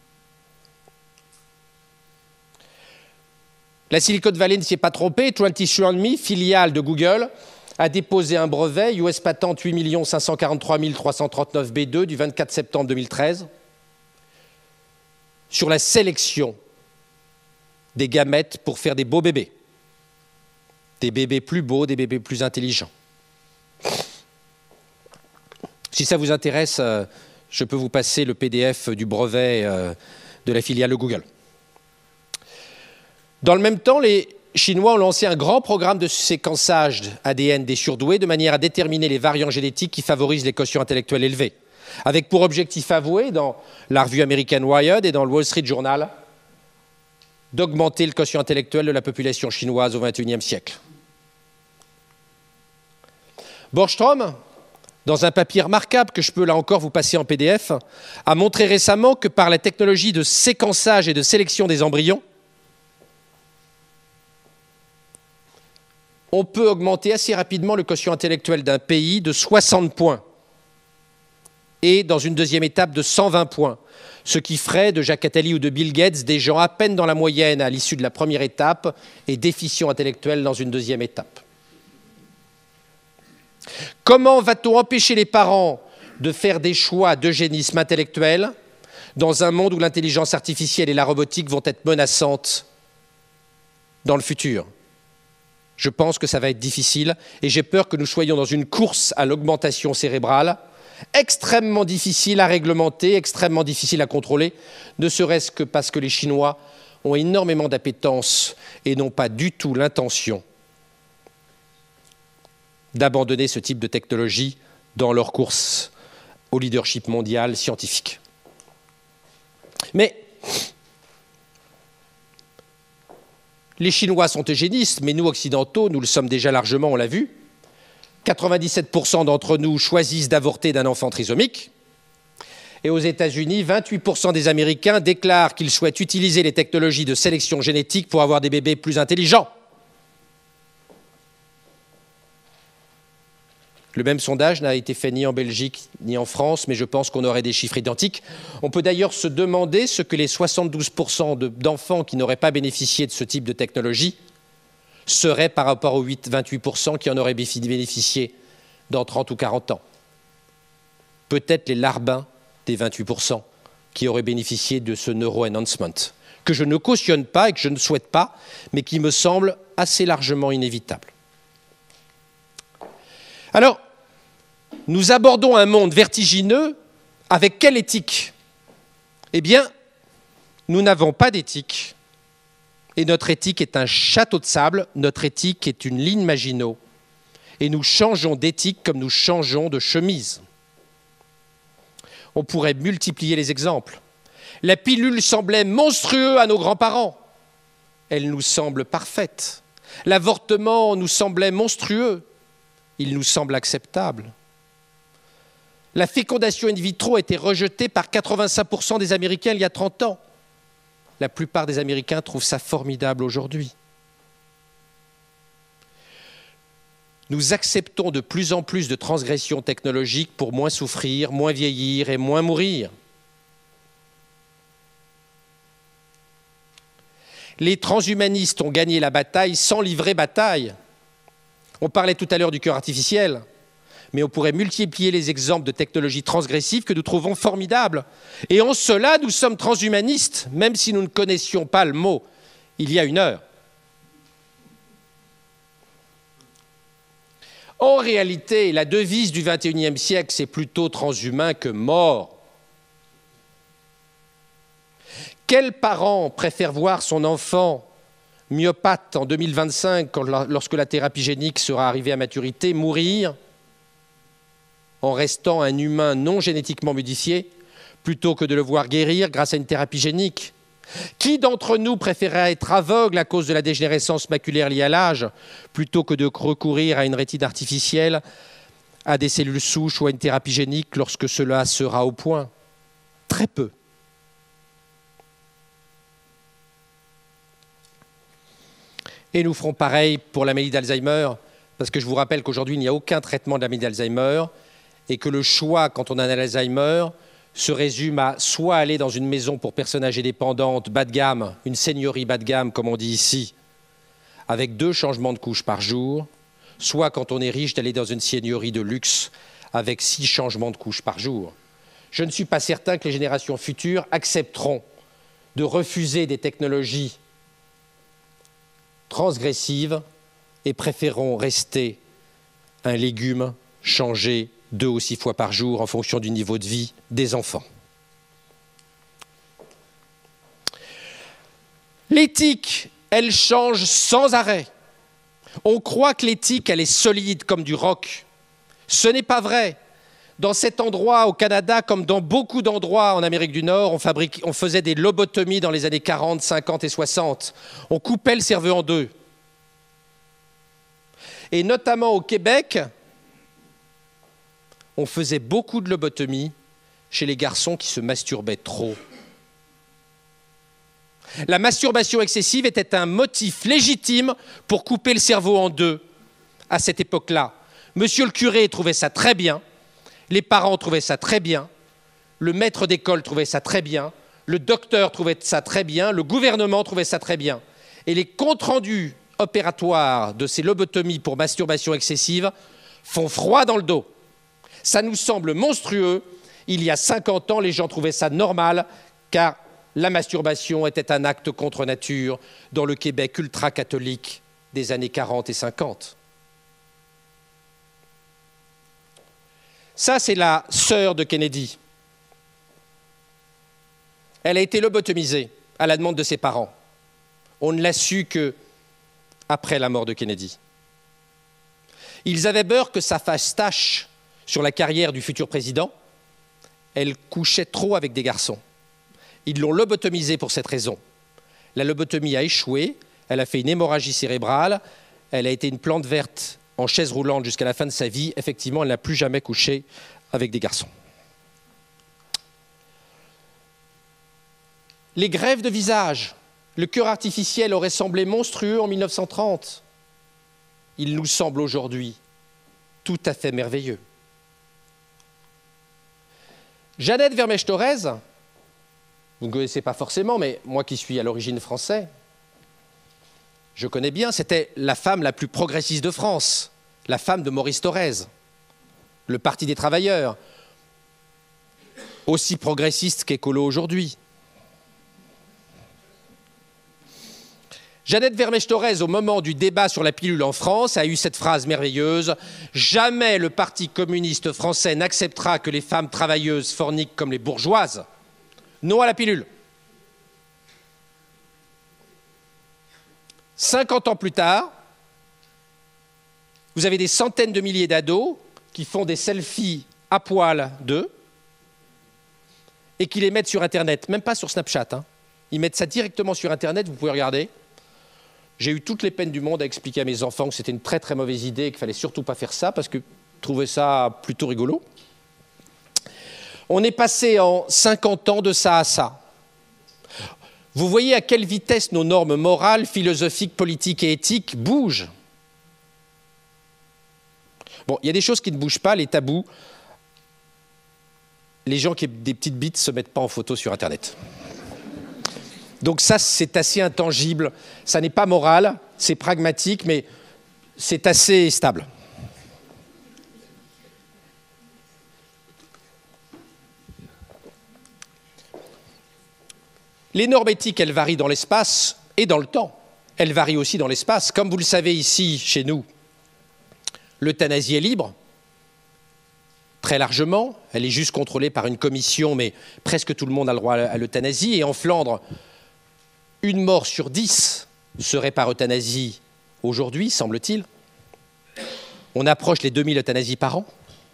La Silicon Valley ne s'y est pas trompée. vingt-trois and me, filiale de Google, a déposé un brevet U S Patent huit millions cinq cent quarante-trois mille trois cent trente-neuf B deux du vingt-quatre septembre deux mille treize sur la sélection des gamètes pour faire des beaux bébés. Des bébés plus beaux, des bébés plus intelligents. Si ça vous intéresse, je peux vous passer le P D F du brevet de la filiale de Google. Dans le même temps, les Chinois ont lancé un grand programme de séquençage A D N des surdoués de manière à déterminer les variants génétiques qui favorisent les quotients intellectuels élevés, avec pour objectif avoué, dans la revue American Wired et dans le Wall Street Journal, d'augmenter le quotient intellectuel de la population chinoise au vingt et unième siècle. Borgström, dans un papier remarquable que je peux là encore vous passer en P D F, a montré récemment que par la technologie de séquençage et de sélection des embryons, on peut augmenter assez rapidement le quotient intellectuel d'un pays de soixante points et, dans une deuxième étape, de cent vingt points, ce qui ferait de Jacques Attali ou de Bill Gates des gens à peine dans la moyenne à l'issue de la première étape et déficients intellectuels dans une deuxième étape. Comment va-t-on empêcher les parents de faire des choix d'eugénisme intellectuel dans un monde où l'intelligence artificielle et la robotique vont être menaçantes dans le futur ? Je pense que ça va être difficile et j'ai peur que nous soyons dans une course à l'augmentation cérébrale extrêmement difficile à réglementer, extrêmement difficile à contrôler, ne serait-ce que parce que les Chinois ont énormément d'appétence et n'ont pas du tout l'intention d'abandonner ce type de technologie dans leur course au leadership mondial scientifique. Mais les Chinois sont eugénistes, mais nous, occidentaux, nous le sommes déjà largement, on l'a vu. quatre-vingt-dix-sept pour cent d'entre nous choisissent d'avorter d'un enfant trisomique. Et aux États-Unis, vingt-huit pour cent des Américains déclarent qu'ils souhaitent utiliser les technologies de sélection génétique pour avoir des bébés plus intelligents. Le même sondage n'a été fait ni en Belgique ni en France, mais je pense qu'on aurait des chiffres identiques. On peut d'ailleurs se demander ce que les soixante-douze pour cent d'enfants qui n'auraient pas bénéficié de ce type de technologie seraient par rapport aux vingt-huit pour cent qui en auraient bénéficié dans trente ou quarante ans. Peut-être les larbins des vingt-huit pour cent qui auraient bénéficié de ce neuro-enhancement, que je ne cautionne pas et que je ne souhaite pas, mais qui me semble assez largement inévitable. Alors, nous abordons un monde vertigineux avec quelle éthique? Eh bien, nous n'avons pas d'éthique. Et notre éthique est un château de sable, notre éthique est une ligne Maginot. Et nous changeons d'éthique comme nous changeons de chemise. On pourrait multiplier les exemples. La pilule semblait monstrueuse à nos grands-parents. Elle nous semble parfaite. L'avortement nous semblait monstrueux. Il nous semble acceptable. La fécondation in vitro a été rejetée par quatre-vingt-cinq pour cent des Américains il y a trente ans. La plupart des Américains trouvent ça formidable aujourd'hui. Nous acceptons de plus en plus de transgressions technologiques pour moins souffrir, moins vieillir et moins mourir. Les transhumanistes ont gagné la bataille sans livrer bataille. On parlait tout à l'heure du cœur artificiel, mais on pourrait multiplier les exemples de technologies transgressives que nous trouvons formidables. Et en cela, nous sommes transhumanistes, même si nous ne connaissions pas le mot il y a une heure. En réalité, la devise du vingt et unième siècle, c'est plutôt transhumain que mort. Quel parent préfère voir son enfant myopathe en deux mille vingt-cinq, lorsque la thérapie génique sera arrivée à maturité, mourir en restant un humain non génétiquement modifié, plutôt que de le voir guérir grâce à une thérapie génique? Qui d'entre nous préférerait être aveugle à cause de la dégénérescence maculaire liée à l'âge, plutôt que de recourir à une rétine artificielle, à des cellules souches ou à une thérapie génique lorsque cela sera au point? Très peu. Et nous ferons pareil pour la maladie d'Alzheimer, parce que je vous rappelle qu'aujourd'hui, il n'y a aucun traitement de la maladie d'Alzheimer et que le choix, quand on a un Alzheimer, se résume à soit aller dans une maison pour personnes âgées dépendantes bas de gamme, une seigneurie bas de gamme, comme on dit ici, avec deux changements de couche par jour, soit, quand on est riche, d'aller dans une seigneurie de luxe avec six changements de couche par jour. Je ne suis pas certain que les générations futures accepteront de refuser des technologies transgressives et préféreront rester un légume changé deux ou six fois par jour en fonction du niveau de vie des enfants. L'éthique Elle change sans arrêt. On croit que l'éthique, elle est solide comme du roc. Ce n'est pas vrai. Dans cet endroit au Canada, comme dans beaucoup d'endroits en Amérique du Nord, on, fabrique, on faisait des lobotomies dans les années quarante, cinquante et soixante. On coupait le cerveau en deux. Et notamment au Québec, on faisait beaucoup de lobotomies chez les garçons qui se masturbaient trop. La masturbation excessive était un motif légitime pour couper le cerveau en deux à cette époque-là. Monsieur le curé trouvait ça très bien, les parents trouvaient ça très bien, le maître d'école trouvait ça très bien, le docteur trouvait ça très bien, le gouvernement trouvait ça très bien. Et les comptes rendus opératoires de ces lobotomies pour masturbation excessive font froid dans le dos. Ça nous semble monstrueux. Il y a cinquante ans, les gens trouvaient ça normal, car la masturbation était un acte contre nature dans le Québec ultra-catholique des années quarante et cinquante. Ça, c'est la sœur de Kennedy. Elle a été lobotomisée à la demande de ses parents. On ne l'a su qu'après la mort de Kennedy. Ils avaient peur que ça fasse tache sur la carrière du futur président. Elle couchait trop avec des garçons. Ils l'ont lobotomisée pour cette raison. La lobotomie a échoué, elle a fait une hémorragie cérébrale, elle a été une plante verte en chaise roulante jusqu'à la fin de sa vie. Effectivement, elle n'a plus jamais couché avec des garçons. Les greffes de visage, le cœur artificiel aurait semblé monstrueux en mille neuf cent trente. Il nous semble aujourd'hui tout à fait merveilleux. Jeannette Vermèche-Thorez, vous ne connaissez pas forcément, mais moi qui suis à l'origine français, je connais bien, c'était la femme la plus progressiste de France, la femme de Maurice Thorez, le Parti des travailleurs, aussi progressiste qu'écolo aujourd'hui. Jeannette Vermèche-Thorez, au moment du débat sur la pilule en France, a eu cette phrase merveilleuse « Jamais le Parti communiste français n'acceptera que les femmes travailleuses forniquent comme les bourgeoises. Non à la pilule ». cinquante ans plus tard, vous avez des centaines de milliers d'ados qui font des selfies à poil d'eux et qui les mettent sur Internet, même pas sur Snapchat. Hein. Ils mettent ça directement sur Internet, vous pouvez regarder. J'ai eu toutes les peines du monde à expliquer à mes enfants que c'était une très très mauvaise idée et qu'il ne fallait surtout pas faire ça parce que je trouvais ça plutôt rigolo. On est passé en cinquante ans de ça à ça. Vous voyez à quelle vitesse nos normes morales, philosophiques, politiques et éthiques bougent. Bon, il y a des choses qui ne bougent pas, les tabous. Les gens qui ont des petites bites ne se mettent pas en photo sur Internet. Donc ça, c'est assez intangible. Ça n'est pas moral, c'est pragmatique, mais c'est assez stable. Les normes éthiques, elles varient dans l'espace et dans le temps. Elles varient aussi dans l'espace. Comme vous le savez ici, chez nous, l'euthanasie est libre, très largement. Elle est juste contrôlée par une commission, mais presque tout le monde a le droit à l'euthanasie. Et en Flandre, une mort sur dix serait par euthanasie aujourd'hui, semble-t-il. On approche les deux mille euthanasies par an,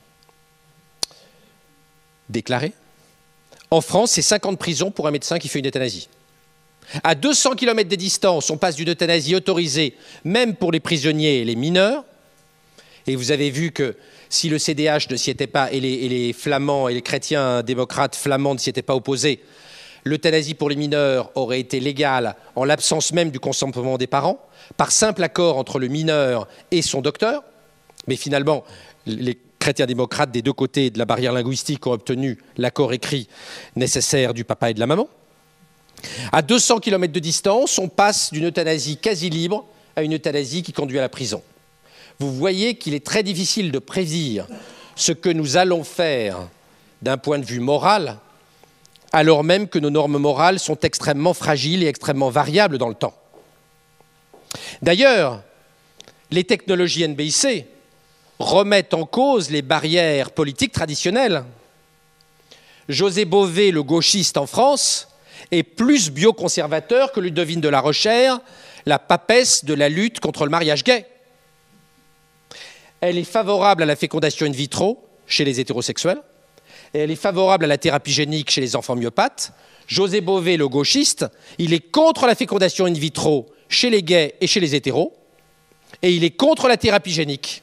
déclarées. En France, c'est cinquante prisons pour un médecin qui fait une euthanasie. À deux cents kilomètres de distance, on passe d'une euthanasie autorisée, même pour les prisonniers et les mineurs. Et vous avez vu que si le C D H ne s'y était pas, et les, et les flamands et les chrétiens démocrates flamands ne s'y étaient pas opposés, l'euthanasie pour les mineurs aurait été légale en l'absence même du consentement des parents, par simple accord entre le mineur et son docteur. Mais finalement, les chrétiens démocrates des deux côtés de la barrière linguistique ont obtenu l'accord écrit nécessaire du papa et de la maman. À deux cents kilomètres de distance, on passe d'une euthanasie quasi libre à une euthanasie qui conduit à la prison. Vous voyez qu'il est très difficile de prédire ce que nous allons faire d'un point de vue moral, alors même que nos normes morales sont extrêmement fragiles et extrêmement variables dans le temps. D'ailleurs, les technologies N B I C remettent en cause les barrières politiques traditionnelles. José Bové, le gauchiste en France, est plus bioconservateur que Ludovine de la Rochère, la papesse de la lutte contre le mariage gay. Elle est favorable à la fécondation in vitro chez les hétérosexuels, et elle est favorable à la thérapie génique chez les enfants myopathes. José Bové, le gauchiste, il est contre la fécondation in vitro chez les gays et chez les hétéros, et il est contre la thérapie génique.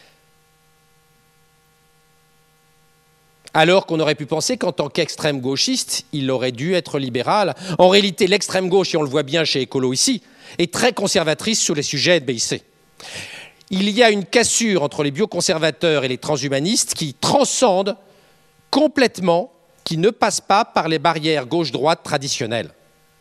Alors qu'on aurait pu penser qu'en tant qu'extrême gauchiste, il aurait dû être libéral. En réalité, l'extrême gauche, et on le voit bien chez Écolo ici, est très conservatrice sur les sujets N B I C. Il y a une cassure entre les bioconservateurs et les transhumanistes qui transcende complètement, qui ne passe pas par les barrières gauche-droite traditionnelles.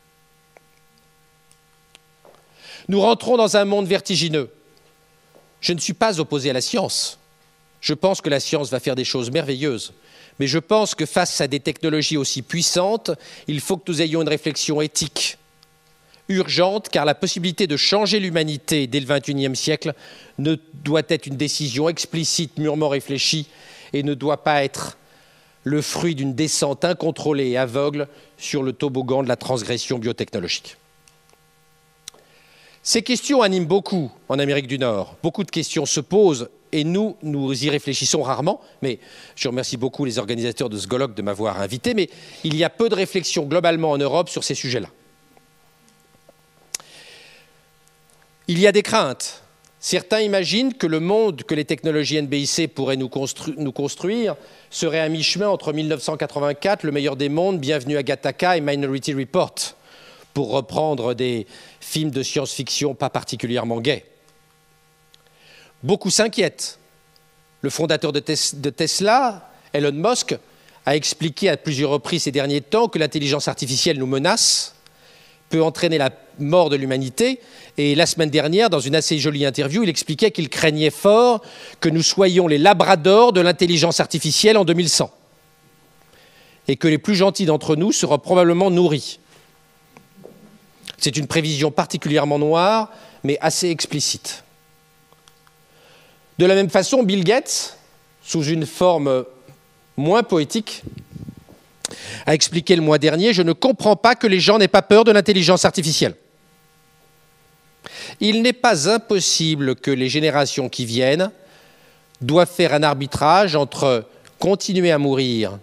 Nous rentrons dans un monde vertigineux. Je ne suis pas opposé à la science. Je pense que la science va faire des choses merveilleuses. Mais je pense que face à des technologies aussi puissantes, il faut que nous ayons une réflexion éthique urgente, car la possibilité de changer l'humanité dès le vingt et unième siècle ne doit être une décision explicite, mûrement réfléchie, et ne doit pas être le fruit d'une descente incontrôlée et aveugle sur le toboggan de la transgression biotechnologique. Ces questions animent beaucoup en Amérique du Nord. Beaucoup de questions se posent et nous, nous y réfléchissons rarement. Mais je remercie beaucoup les organisateurs de ce colloque de m'avoir invité. Mais il y a peu de réflexion globalement en Europe sur ces sujets-là. Il y a des craintes. Certains imaginent que le monde que les technologies N B I C pourraient nous, constru nous construire serait à mi-chemin entre mille neuf cent quatre-vingt-quatre, Le meilleur des mondes, Bienvenue à Gattaca et Minority Report, pour reprendre des films de science-fiction pas particulièrement gays. Beaucoup s'inquiètent. Le fondateur de, Tes de Tesla, Elon Musk, a expliqué à plusieurs reprises ces derniers temps que l'intelligence artificielle nous menace, peut entraîner la mort de l'humanité. Et la semaine dernière, dans une assez jolie interview, il expliquait qu'il craignait fort que nous soyons les labradors de l'intelligence artificielle en deux mille cent. Et que les plus gentils d'entre nous seront probablement nourris. C'est une prévision particulièrement noire, mais assez explicite. De la même façon, Bill Gates, sous une forme moins poétique, a expliqué le mois dernier « Je ne comprends pas que les gens n'aient pas peur de l'intelligence artificielle. Il n'est pas impossible que les générations qui viennent doivent faire un arbitrage entre continuer à mourir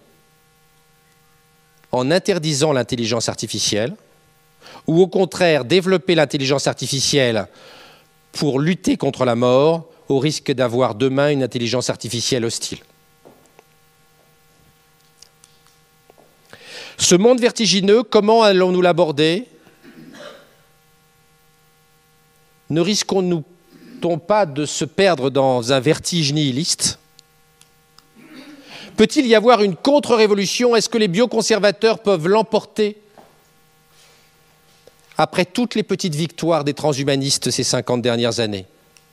en interdisant l'intelligence artificielle ou au contraire développer l'intelligence artificielle pour lutter contre la mort au risque d'avoir demain une intelligence artificielle hostile. » Ce monde vertigineux, comment allons-nous l'aborder? Ne risquons-nous pas de se perdre dans un vertige nihiliste? Peut-il y avoir une contre-révolution? Est-ce que les bioconservateurs peuvent l'emporter après toutes les petites victoires des transhumanistes ces cinquante dernières années?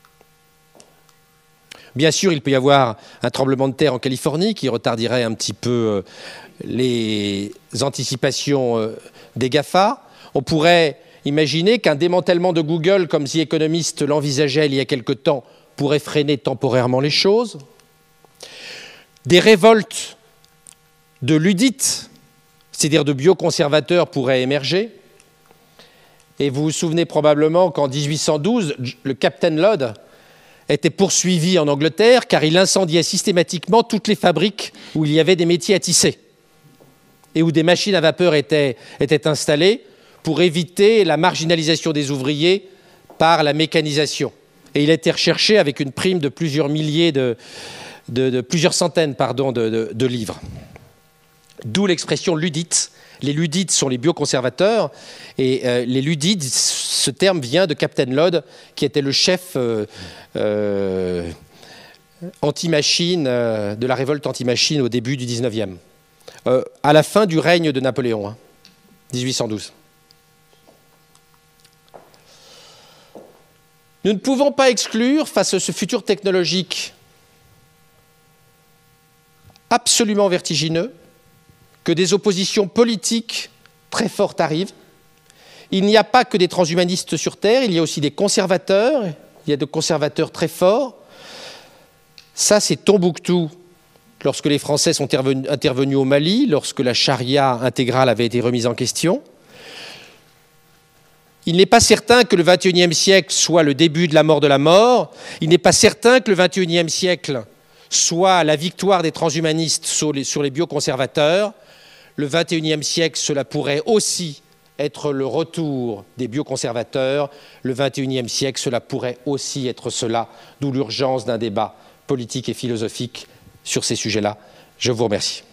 Bien sûr, il peut y avoir un tremblement de terre en Californie qui retarderait un petit peu les anticipations des GAFA. On pourrait imaginer qu'un démantèlement de Google, comme The Economist l'envisageait il y a quelque temps, pourrait freiner temporairement les choses. Des révoltes de luddites, c'est-à-dire de bioconservateurs, pourraient émerger. Et vous vous souvenez probablement qu'en mille huit cent douze, le Captain Lod était poursuivi en Angleterre car il incendiait systématiquement toutes les fabriques où il y avait des métiers à tisser et où des machines à vapeur étaient, étaient installées pour éviter la marginalisation des ouvriers par la mécanisation. Et il a été recherché avec une prime de plusieurs milliers, de, de, de plusieurs centaines pardon, de, de, de livres. D'où l'expression luddite. Les luddites sont les bioconservateurs et euh, les luddites, ce terme vient de Captain Lod, qui était le chef euh, euh, anti-machine, euh, de la révolte anti-machine au début du dix-neuvième, euh, à la fin du règne de Napoléon, hein, mille huit cent douze. Nous ne pouvons pas exclure, face à ce futur technologique absolument vertigineux, que des oppositions politiques très fortes arrivent. Il n'y a pas que des transhumanistes sur Terre, il y a aussi des conservateurs, il y a des conservateurs très forts. Ça, c'est Tombouctou, lorsque les Français sont intervenus au Mali, lorsque la charia intégrale avait été remise en question. Il n'est pas certain que le vingt et unième siècle soit le début de la mort de la mort. Il n'est pas certain que le vingt et unième siècle soit la victoire des transhumanistes sur les, sur les bioconservateurs. Le vingt et unième siècle, cela pourrait aussi être le retour des bioconservateurs. Le vingt et unième siècle, cela pourrait aussi être cela, d'où l'urgence d'un débat politique et philosophique sur ces sujets-là. Je vous remercie.